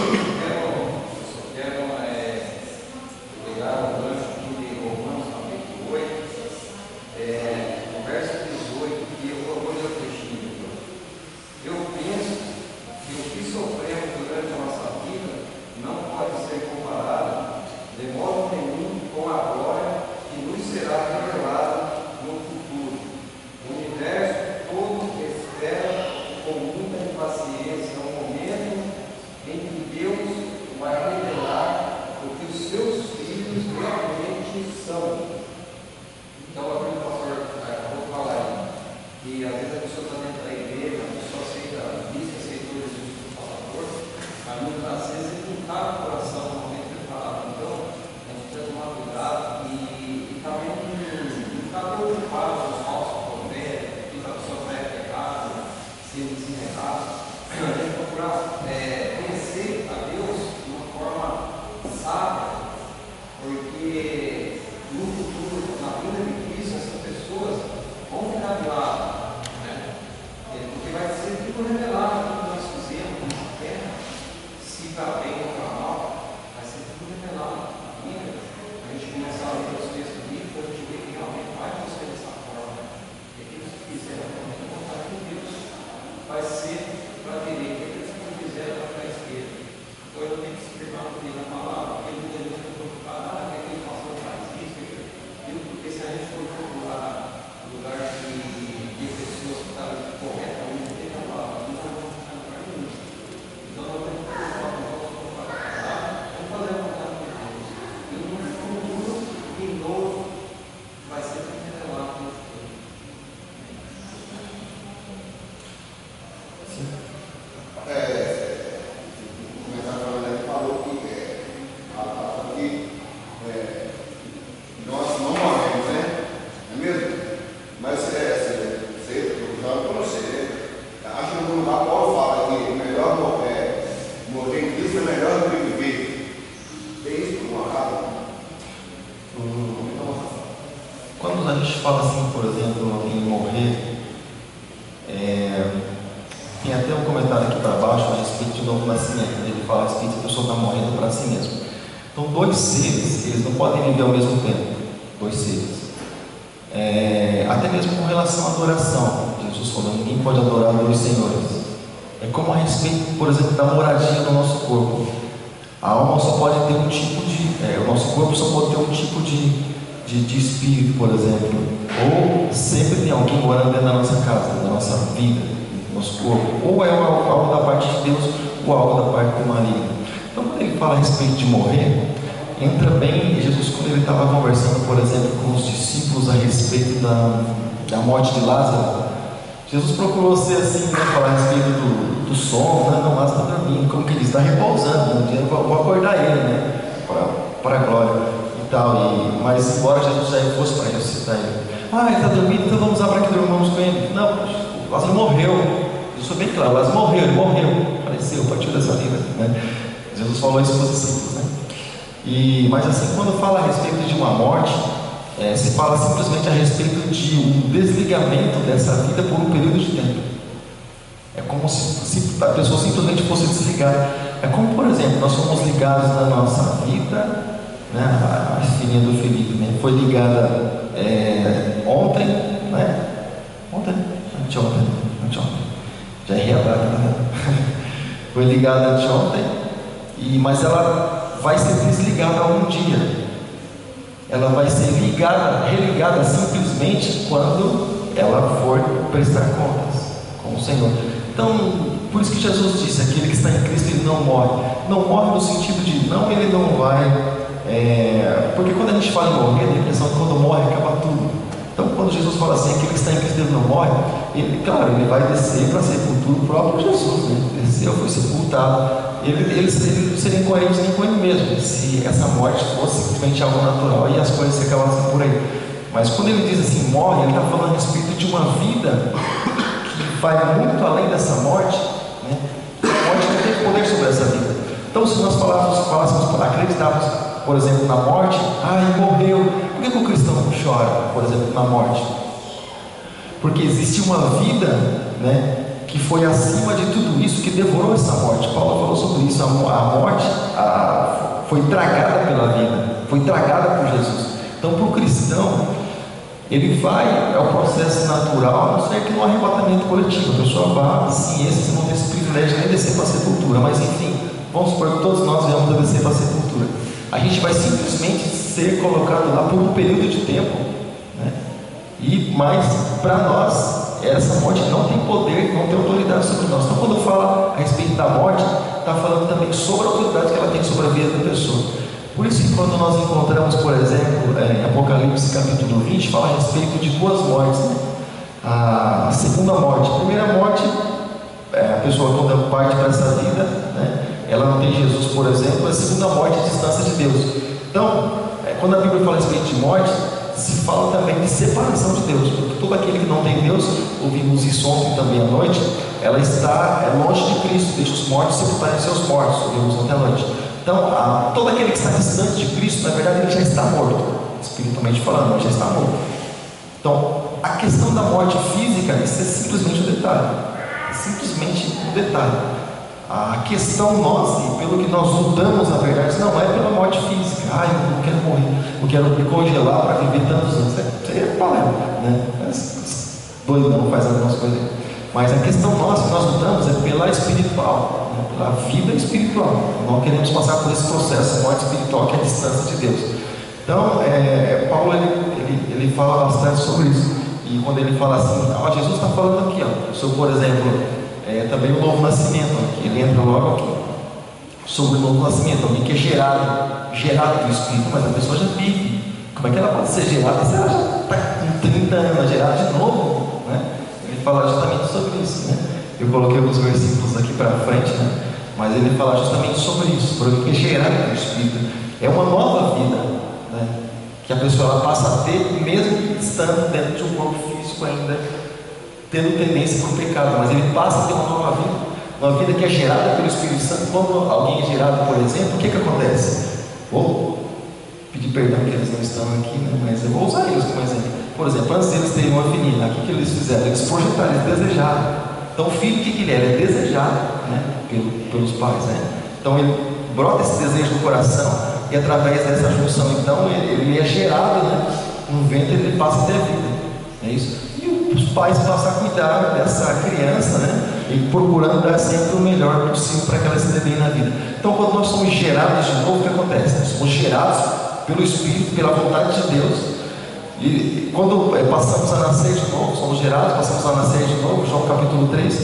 Quando a gente fala assim, por exemplo, em morrer, tem até um comentário aqui para baixo a respeito de novo nascimento. Ele fala a respeito que a pessoa está morrendo para si mesmo. Então, 2 seres, eles não podem viver ao mesmo tempo. 2 seres. Até mesmo com relação à adoração. Jesus falou: ninguém pode adorar dois senhores. É como a respeito, por exemplo, da moradia do nosso corpo. A alma só pode ter um tipo de... o nosso corpo só pode ter um tipo de espírito, por exemplo. Ou sempre tem alguém morando dentro da nossa casa, da nossa vida, do nosso corpo. Ou é algo da parte de Deus, ou algo da parte do maligno. Então, quando ele fala a respeito de morrer, entra bem Jesus quando ele estava conversando, por exemplo, com os discípulos a respeito da morte de Lázaro. Jesus procurou ser assim, né, falar a respeito do sono, né? Não, Lázaro está dormindo, como que ele está repousando, um dia eu vou acordar ele, né, para a glória e tal. Mas embora Jesus já fosse para ressuscitar ele, ele está dormindo, então vamos lá para que dormamos com ele. Não, Lázaro morreu. Eu sou bem claro, Lázaro morreu, ele morreu, faleceu, partiu dessa vida, né? Jesus falou isso para os discípulos, né? Mas assim, quando fala a respeito de uma morte, se fala simplesmente a respeito de um desligamento dessa vida por um período de tempo. É como se a pessoa simplesmente fosse desligada. É como, por exemplo, nós somos ligados na nossa vida, né? A filhinha do Felipe, né? Foi ligada ontem, né? Anteontem. Já errei a data, né? Foi ligada anteontem, mas ela vai ser desligada algum dia. Ela vai ser religada simplesmente quando ela for prestar contas com o Senhor. Então, por isso que Jesus disse: aquele que está em Cristo, ele não morre. Não morre no sentido de, não, ele não vai... porque quando a gente fala em morrer, dá a impressão que quando morre acaba tudo. Então, quando Jesus fala assim, aquele que está em Cristo, ele não morre, claro, ele vai descer para a sepultura, o próprio Jesus, né? Desceu, foi sepultado. Ele seria incoerente nem com ele mesmo, se essa morte fosse simplesmente algo natural e as coisas se acabassem por aí. Mas quando ele diz assim, morre, ele está falando a respeito de uma vida que vai muito além dessa morte, né? A morte não tem poder sobre essa vida. Então, se nós falássemos, acreditássemos, por exemplo, na morte, ele morreu. Por que o cristão não chora, por exemplo, na morte? Porque existe uma vida, né, que foi acima de tudo isso, que devorou essa morte. Paulo falou sobre isso. A morte foi tragada pela vida, foi tragada por Jesus. Então, para o cristão, ele vai, é o processo natural, a não ser que no arrebatamento coletivo a pessoa vá, sim, esses não têm esse privilégio nem descer para a sepultura, mas enfim, vamos supor que todos nós viemos a descer para a sepultura. A gente vai simplesmente ser colocado lá por um período de tempo, né? Mas para nós, essa morte não tem poder, não tem autoridade sobre nós. Então, quando fala a respeito da morte, está falando também sobre a autoridade que ela tem sobre a vida da pessoa. Por isso que quando nós encontramos, por exemplo, em Apocalipse capítulo 20, fala a respeito de duas mortes, né? A segunda morte. A primeira morte, a pessoa quando parte para essa vida, né? Ela não tem Jesus, por exemplo. A segunda morte é a distância de Deus. Então, quando a Bíblia fala a respeito de morte, se fala também de separação de Deus, porque todo aquele que não tem Deus, ouvimos isso ontem também à noite, ela está longe de Cristo, deixa os mortos sepultarem seus mortos, ouvimos ontem à noite. Então, todo aquele que está distante de Cristo, na verdade, ele já está morto, espiritualmente falando, ele já está morto. Então, a questão da morte física, isso é simplesmente um detalhe, A questão nossa, e pelo que nós lutamos, na verdade, não é pela morte física. Eu não quero morrer, eu quero me congelar para viver tantos anos. Isso aí é problema, né? Doidão faz algumas coisas. Mas a questão nossa que nós lutamos é pela espiritual, né? Pela vida espiritual. Não queremos passar por esse processo, a morte espiritual, que é a distância de Deus. Então, Paulo ele fala bastante sobre isso. E quando ele fala assim, Jesus está falando aqui, sobre, por exemplo, também o novo nascimento, aqui. Ele entra logo aqui sobre o novo nascimento, alguém que é gerado do Espírito, mas a pessoa já vive. Como é que ela pode ser gerada se ela já está com 30 anos, gerada de novo, né? Ele fala justamente sobre isso, né? Eu coloquei alguns versículos aqui para frente, né? Mas ele fala justamente sobre isso, por alguém que é gerado do Espírito. É uma nova vida, né? Que a pessoa ela passa a ter, mesmo estando dentro de um corpo físico ainda, tendo tendência para o pecado, mas ele passa a ter uma nova vida que é gerada pelo Espírito Santo. Quando alguém é gerado, por exemplo, o que acontece? Vou pedir perdão que eles não estão aqui, né? Mas eu vou usar eles como exemplo. Por exemplo, antes deles terem uma filhinha, o que eles fizeram? Eles projetaram, eles desejaram. Então o filho, o que ele era? É desejado, né? pelos pais, né? Então ele brota esse desejo no coração, e através dessa junção, então, ele é gerado, né? no ventre ele passa a ter vida, é isso? E os pais passam a cuidar dessa criança, né? E procurando dar sempre o melhor possível para que ela se dê bem na vida. Então, quando nós somos gerados de novo, o que acontece? Nós somos gerados pelo Espírito, pela vontade de Deus. E quando passamos a nascer de novo, somos gerados, passamos a nascer de novo, João capítulo 3,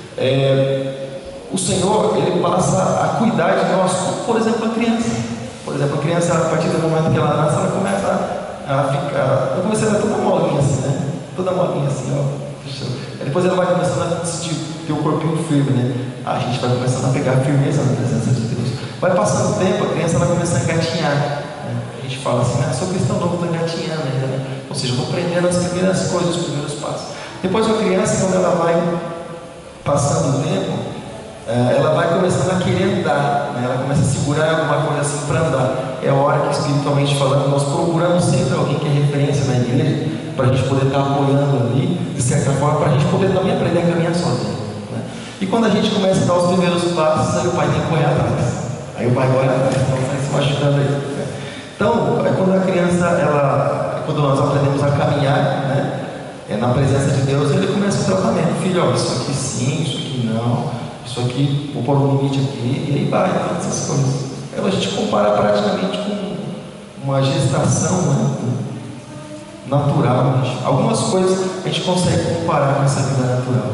o Senhor, Ele passa a cuidar de nós, como por exemplo a criança. Por exemplo, a criança, a partir do momento que ela nasce, ela começa a ficar, eu comecei a dar toda molinha assim, né? Toda molinha assim, ó. Depois ela vai começando a ter o corpinho firme, né? A gente vai começando a pegar firmeza na presença de Deus. Vai passando o tempo, a criança vai começando a engatinhar, né? A gente fala assim, sou cristão novo, estou engatinhando ainda, né? Ou seja, estou aprendendo as primeiras coisas, os primeiros passos. Depois a criança, quando ela vai passando o tempo, ela vai começando a querer andar, né? Ela começa a segurar alguma coisa assim para andar. É a hora que, espiritualmente falando, nós procuramos sempre alguém que é referência na igreja, para a gente poder estar apoiando ali, de certa forma, para a gente poder também aprender a caminhar sozinho, né? E quando a gente começa a dar os primeiros passos, aí o pai tem que correr atrás. Aí o pai corre atrás, então vai se machucando aí, né? Então, quando a criança, quando nós aprendemos a caminhar, né, na presença de Deus, ele começa o tratamento. Filho, ó, isso aqui sim, isso aqui não, isso aqui, vou pôr um limite aqui, e aí vai, todas essas coisas. Então a gente compara praticamente com uma gestação, né, natural. Algumas coisas a gente consegue comparar com essa vida natural,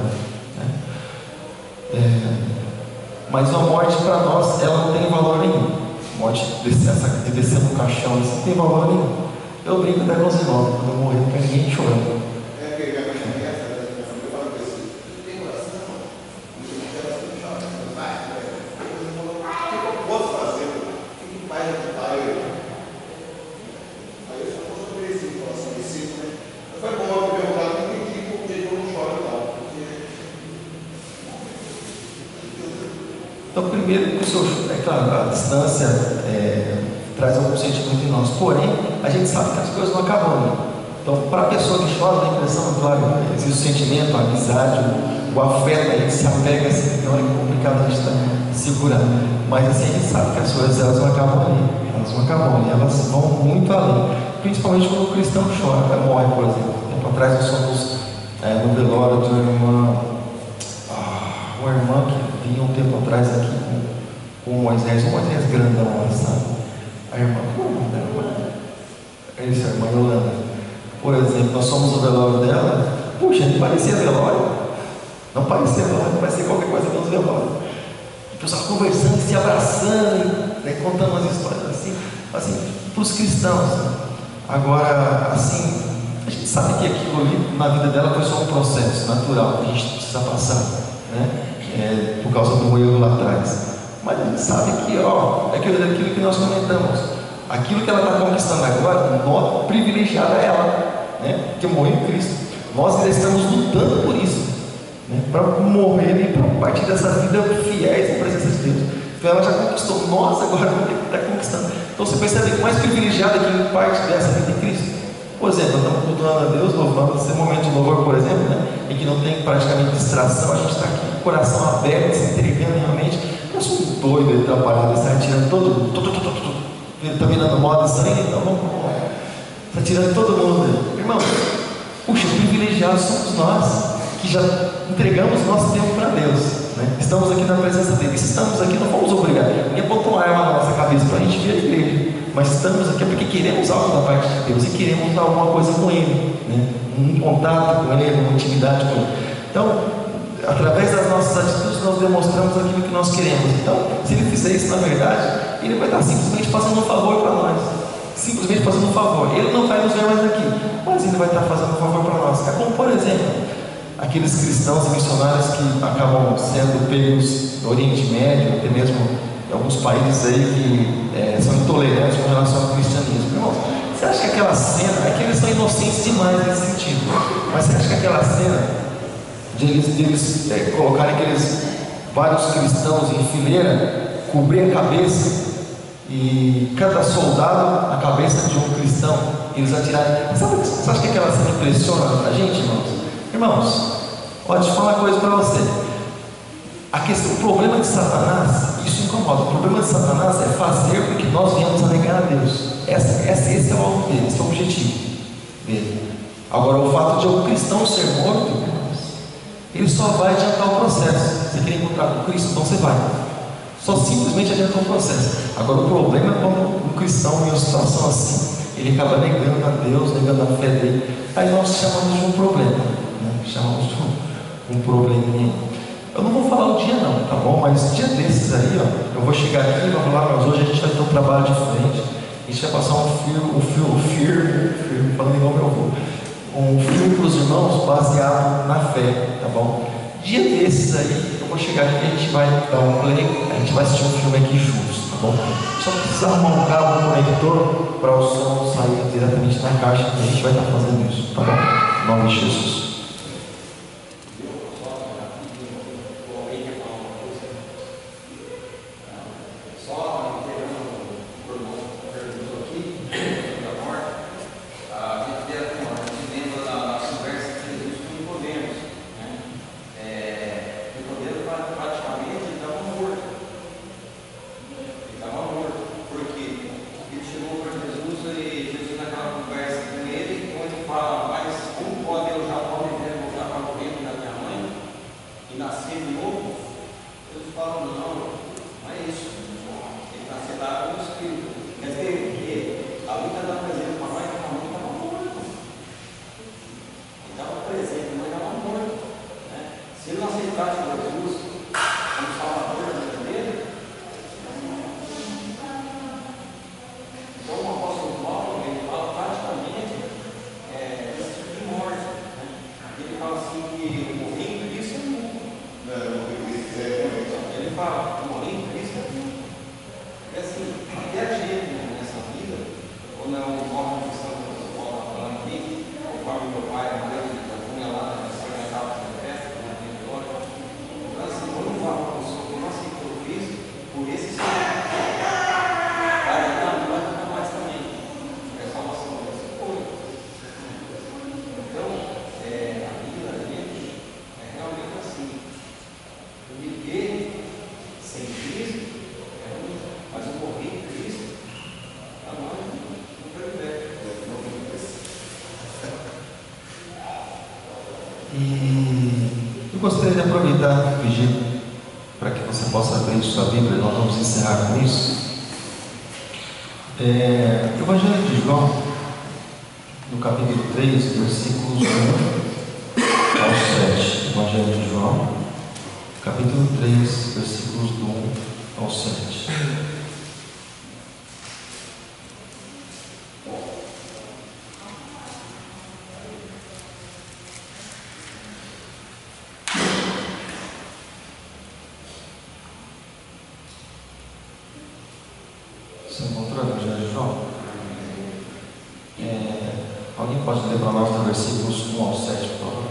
né? Mas a morte para nós, ela não tem valor nenhum. A morte de descer no caixão, isso não tem valor nenhum. Eu brinco até com os irmãos, quando eu morrer não quero ninguém chorando. Então, primeiro, é claro, a distância traz algum sentimento em nós, porém, a gente sabe que as coisas não acabam ali. Então, para a pessoa que chora, dá a impressão, claro, existe o sentimento, a amizade, o afeto, a gente se apega assim, então é complicado a gente estar segurando. Mas assim, a gente sabe que as coisas elas não acabam ali, elas vão muito além, principalmente quando o cristão chora, morre, por exemplo. Tempo atrás nós fomos no velório de uma irmã que vinha um tempo atrás aqui com o Moisés grandão lá, sabe? A irmã, é isso, a irmã Yolanda. Por exemplo, nós fomos no velório dela, puxa, não parecia velório, não parecia qualquer coisa menos velório. O pessoal conversando, se abraçando, né, contando umas histórias assim para os cristãos. Agora, assim, a gente sabe que aquilo ali na vida dela foi só um processo natural que a gente precisa passar, né? Por causa do erro lá atrás. Mas a gente sabe que, é aquilo que nós comentamos. Aquilo que ela está conquistando agora, nós privilegiada é ela, né? Que morreu em Cristo. Nós ainda estamos lutando por isso, né? Para morrer e para partir dessa vida fiéis na presença de Deus. Então ela já conquistou, nós agora vamos ter que estar conquistando. Então você percebe que mais privilegiada que parte dessa vida em Cristo. Por exemplo, nós estamos cultuando a Deus, louvando esse momento de louvor, por exemplo, né? Em que não tem praticamente distração, a gente está aqui com o coração aberto, se entregando realmente. Eu sou um doido, ele trabalhando, ele está tirando todo mundo, ele está virando moda sangue, então vamos, está tirando todo mundo. Irmão, puxa, privilegiados somos nós, que já entregamos nosso tempo para Deus, né? Estamos aqui na presença dele, estamos aqui, não fomos obrigados, ninguém apontou uma arma na nossa cabeça para a gente vir à igreja. Mas estamos aqui porque queremos algo da parte de Deus e queremos alguma coisa com Ele, né? Um contato com Ele, uma intimidade com Ele. Então, através das nossas atitudes, nós demonstramos aquilo que nós queremos. Então, se Ele fizer isso na verdade, Ele vai estar simplesmente fazendo um favor para nós. Simplesmente fazendo um favor. Ele não vai nos ver mais aqui, mas Ele vai estar fazendo um favor para nós. É como, por exemplo, aqueles cristãos e missionários que acabam sendo pegos no Oriente Médio, até mesmo alguns países aí que são intolerantes com relação ao cristianismo. Irmão, você acha que aquela cena, é que eles são inocentes demais nesse sentido, mas você acha que aquela cena de eles colocarem aqueles vários cristãos em fileira, cobrir a cabeça e cada soldado a cabeça de um cristão, eles atirarem, você acha que aquela cena impressiona a gente, irmãos? Irmãos, deixa eu falar uma coisa para você. O problema de Satanás, isso incomoda. O problema de Satanás é fazer com que nós venhamos a negar a Deus. Esse é o alvo dele, esse é o objetivo. dele. Agora, o fato de um cristão ser morto, ele só vai adiantar o processo. Você quer encontrar com Cristo? Então você vai. Só simplesmente adiantar o processo. Agora, o problema é quando um cristão em uma situação assim, ele acaba negando a Deus, negando a fé dele. Aí nós chamamos de um problema, né? Chamamos de um probleminha. Eu não vou falar o dia não, tá bom? Mas dia desses aí, ó, eu vou chegar aqui e vou falar, mas hoje a gente vai ter um trabalho diferente. A gente vai passar um filme, falando igual meu avô, um filme para os irmãos baseado na fé, tá bom? Dia desses aí, eu vou chegar aqui e a gente vai dar um play, a gente vai assistir um filme aqui juntos, tá bom? Só precisa arrumar um cabo, um conector para o som sair diretamente da caixa e a gente vai estar fazendo isso, tá bom? Em nome de Jesus. Gostaria de aproveitar e pedir para que você possa abrir sua Bíblia, nós vamos encerrar com isso. Evangelho de João, no capítulo 3, versículos 1 ao 7. Evangelho de João, capítulo 3, versículos do 1 ao 7. Você encontrou o Evangelho de João? Alguém pode ler para nós do versículos 1 ao 7, por favor?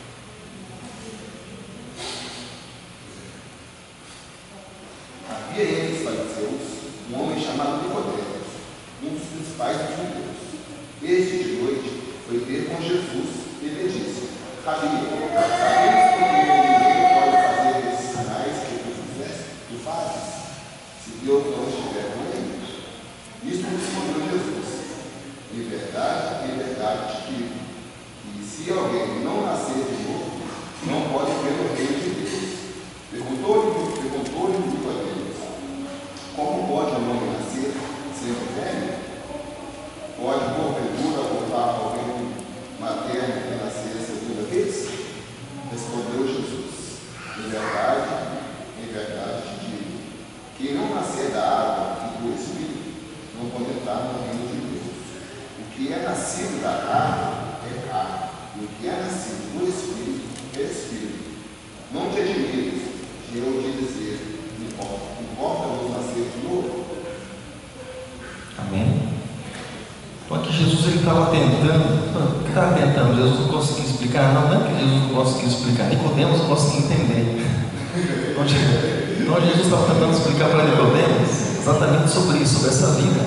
Havia entre os fariseus um homem chamado Nicodemos, um dos principais dos judeus. Desde de noite foi ter com Jesus e lhe disse: Rabi, sabemos que ninguém pode fazer esses sinais que tu fazes, se Deus não estiver com ele. Isto respondeu Jesus: em verdade te digo, que se alguém não nascer de novo, não pode ver o reino de Deus. Perguntou-lhe Nicodemos: como pode um homem nascer sendo velho? Pode porventura voltar ao reino materno e nascer a segunda vez? Respondeu Jesus: em verdade te digo, quem não nascer da água e do Espírito não pode entrar no reino de Deus. O que é nascido da carne é carne, e o que é nascido do Espírito é Espírito. Não te admires de eu te dizer: importa-vos nascer de novo. Amém? Então aqui Jesus ele estava tentando, o que estava tentando? Jesus não conseguia explicar? Não é que Jesus não conseguia explicar, Nicodemos não conseguia entender. Então Jesus estava tentando explicar para Nicodemos exatamente sobre isso, sobre essa vida,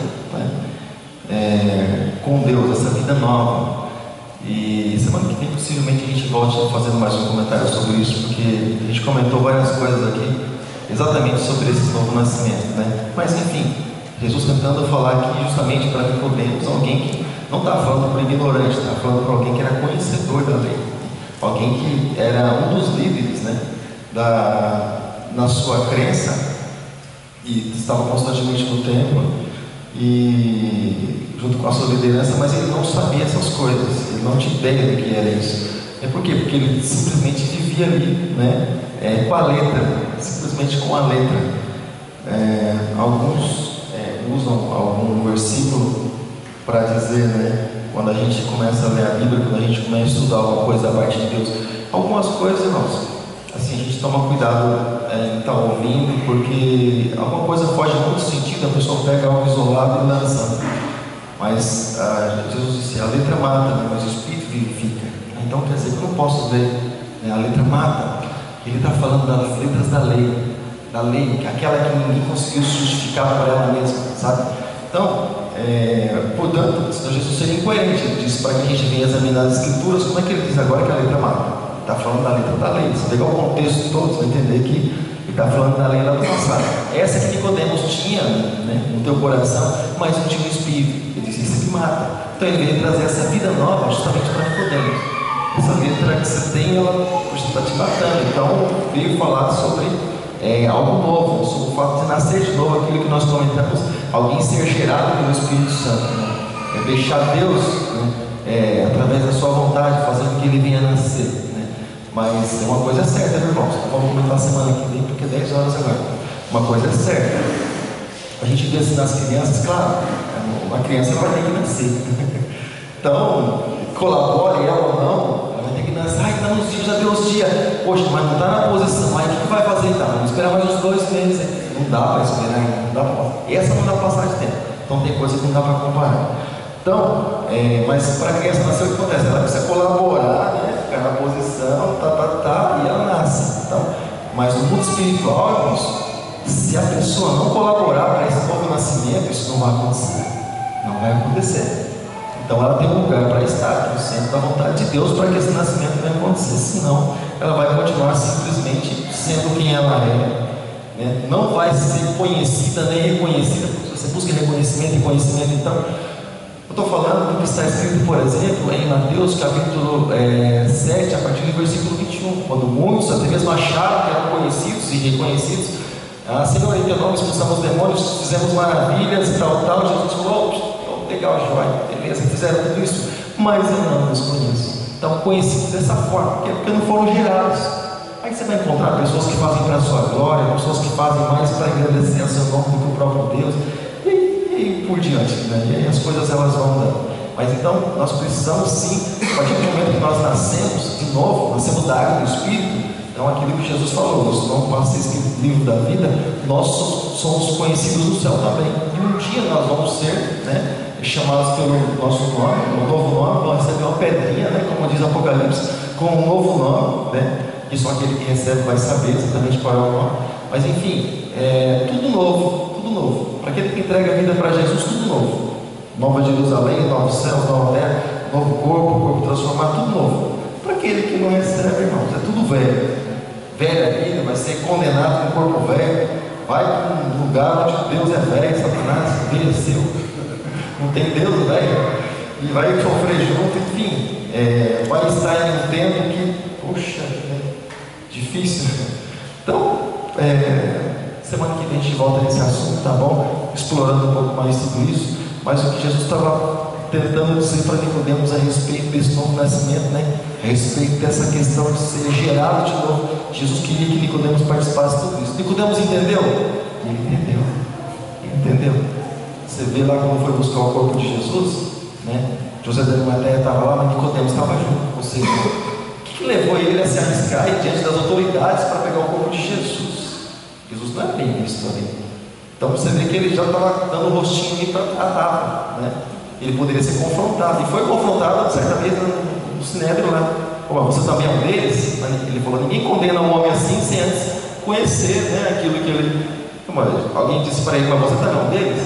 né? Com Deus, essa vida nova. E semana que vem possivelmente a gente volte fazendo mais um comentário sobre isso, porque a gente comentou várias coisas aqui exatamente sobre esse novo nascimento, né? Mas enfim, Jesus tentando falar aqui justamente para Nicodemos, alguém que Não estava falando para o ignorante, estava falando para alguém que era conhecedor da lei, alguém que era um dos líderes, né, na sua crença, e estava constantemente no templo, e junto com a sua liderança, mas ele não sabia essas coisas, ele não tinha ideia do que era isso. Por quê? Porque ele simplesmente vivia ali, né, com a letra, simplesmente com a letra. Alguns usam algum versículo para dizer, né, quando a gente começa a ler a Bíblia, quando a gente começa a estudar alguma coisa da parte de Deus, algumas coisas, irmãos, assim, a gente toma cuidado em estar ouvindo, porque alguma coisa foge muito sentido, a pessoa pega algo isolado e lança. Mas Jesus disse, a letra mata, né, mas o Espírito vivifica. Então quer dizer que eu não posso ver, né, a letra mata. Ele está falando das letras da lei, que é aquela que ninguém conseguiu se justificar por ela mesma, sabe? Então, portanto, senão Jesus seria incoerente. Ele disse para que a gente venha examinar as Escrituras. Como é que ele diz agora que a letra mata? Está falando da letra da lei. Se pegar o contexto todo, você vai entender que ele está falando da lei lá do passado. Essa que Nicodemos tinha, né, no teu coração, mas não tinha o Espírito. Ele disse, isso aqui mata. Então ele veio trazer essa vida nova justamente para Nicodemos. Essa letra que você tem, ela está te matando. Então veio falar sobre algo novo, sobre o fato de nascer de novo, aquilo que nós comentamos, alguém ser gerado pelo Espírito Santo, né? Deixar Deus, né, através da sua vontade, fazer com que ele venha nascer, né? Mas é uma coisa certa, meus irmãos, vamos comentar semana que vem, porque é 10 horas agora. Uma coisa certa, a gente vê assim nas crianças, claro, uma criança vai ter que nascer. Então, colabore ela ou não, ela vai ter que nascer. Está nos dias, já deu os dias. Poxa, mas não está na posição. Aí o que vai fazer então? Vamos esperar mais uns 2 meses. Não dá para esperar ainda, não dá para. Essa não dá para passar de tempo. Então tem coisa que não dá para comparar. Então, mas para a criança nascer, o que acontece? Ela precisa colaborar, né? Ficar na posição, e ela nasce. Então, mas no mundo espiritual, irmãos, se a pessoa não colaborar para esse novo nascimento, isso não vai acontecer. Não vai acontecer. Então ela tem um lugar para estar, no centro da vontade de Deus, para que esse nascimento venha acontecer. Senão, ela vai continuar simplesmente sendo quem ela é, né? Não vai ser conhecida nem reconhecida. Se você busca reconhecimento e conhecimento, então, eu estou falando do que está escrito, por exemplo, em Mateus capítulo 7, a partir do versículo 21, quando muitos até mesmo acharam que eram conhecidos e reconhecidos. Senhor, em teu nome expulsamos demônios, fizemos maravilhas e tal. Jesus falou, legal, joia, beleza, fizeram tudo isso, mas eu não os conheço. Então, conhecidos dessa forma, porque não foram gerados. Aí você vai encontrar pessoas que fazem para a sua glória, pessoas que fazem mais para agradecer a seu nome do que o próprio Deus, e por diante, né? E aí as coisas elas vão dando. Mas então, nós precisamos sim, a partir do momento que nós nascemos de novo, nascemos da água do Espírito. Então, aquilo que Jesus falou, nós não passa escrito no livro da vida, nós somos conhecidos no céu também. E um dia nós vamos ser, né, chamados pelo nosso nome, um novo nome, vamos receber uma pedrinha, né, como diz Apocalipse, com um novo nome, né, e só aquele que recebe vai saber exatamente qual é o nome. Mas enfim, tudo novo, tudo novo. Para aquele que entrega a vida para Jesus, tudo novo. Nova Jerusalém, novos céus, nova terra, novo corpo transformado, tudo novo. Para aquele que não recebe, irmãos, é tudo velho. Velha vida, vai ser condenado com o corpo velho, vai para um lugar onde Deus é velho, Satanás envelheceu, não tem Deus velho, e vai sofrer junto, enfim, vai estar em um tempo que, poxa, difícil. Então, semana que vem a gente volta nesse assunto, tá bom? Explorando um pouco mais tudo isso, mas o que Jesus estava tentando dizer para Nicodemos a respeito desse novo nascimento, né? A respeito dessa questão de ser gerado de novo. Jesus queria que Nicodemos participasse de tudo isso. Nicodemos entendeu? Ele entendeu. Você vê lá quando foi buscar o corpo de Jesus, né? José da Arimateia estava lá, mas Nicodemos estava junto. Ou seja, o que levou ele a se arriscar diante das autoridades para pegar o corpo de Jesus? Jesus não é bem visto ali. Então você vê que ele já estava dando o rostinho ali para a tapa, né? Ele poderia ser confrontado, e foi confrontado certa vez no Sinédrio lá. Você também é um deles? Ele falou, ninguém condena um homem assim sem antes conhecer, né, aquilo que ele... Alguém disse para ele, mas você também é um deles?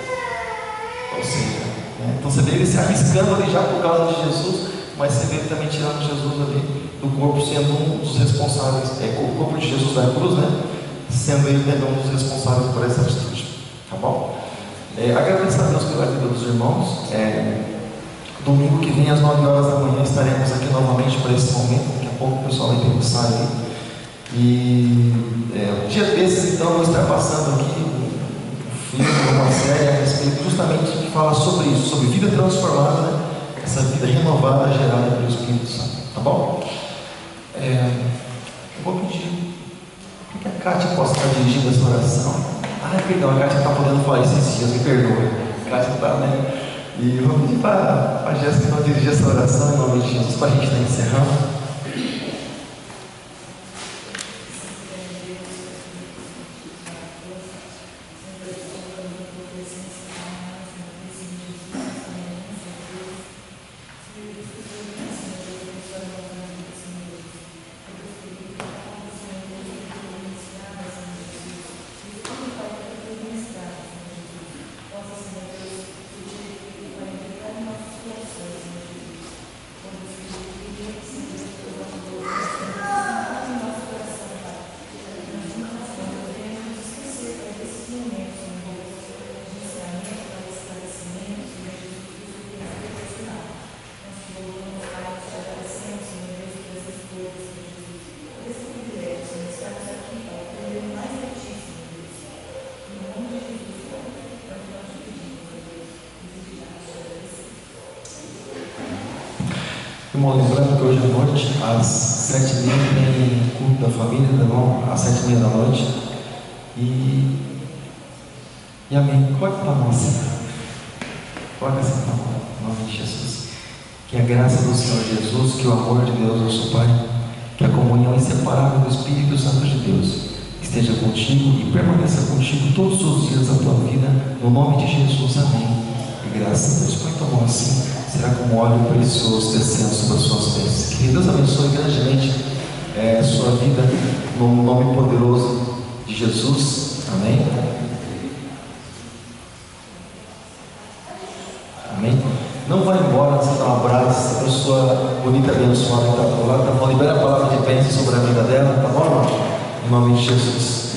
Ou seja, né? Então você vê ele se arriscando ali já por causa de Jesus, mas você vê ele também tirando Jesus ali do corpo, sendo um dos responsáveis, o corpo de Jesus da cruz, né, sendo ele também um dos responsáveis por essa atitude, tá bom? Agradeço a Deus pela vida dos irmãos. Domingo que vem, às 9 horas da manhã, estaremos aqui novamente para esse momento. Daqui a pouco o pessoal vai ter que sair. E um dia desses, então, vou estar passando aqui um filme, uma série a respeito justamente que fala sobre isso, sobre vida transformada, né? Essa vida renovada gerada pelo Espírito Santo. Tá bom? Eu vou pedir que a Kátia possa estar dirigindo essa oração. Perdão, a Kátia está podendo falar esses dias, me perdoa. A Kátia está, né? E eu vou pedir para a Jéssica então dirigir essa oração em nome de Jesus, para a gente estar encerrando. Irmão, lembrando que hoje à noite, às 7h30, tem culto da família, tá bom? Às 7h30 da noite. E amém. Coloque para nós, Senhor. Coloque assim para nós, em nome de Jesus. Que a graça do Senhor Jesus, que o amor de Deus, nosso Pai, que a comunhão inseparável do Espírito Santo de Deus esteja contigo e permaneça contigo todos os dias da tua vida, no nome de Jesus. Amém. E graças a Deus. Põe tua mão assim. Será como óleo precioso descendo sobre as suas vestes. Que Deus abençoe grandemente sua vida no nome poderoso de Jesus. Amém? Amém? Não vai embora sem dar um abraço. Essa pessoa bonita, abençoada que está do lado, tá bom? Libera a palavra de bênção sobre a vida dela, tá bom, irmão? Em nome de Jesus.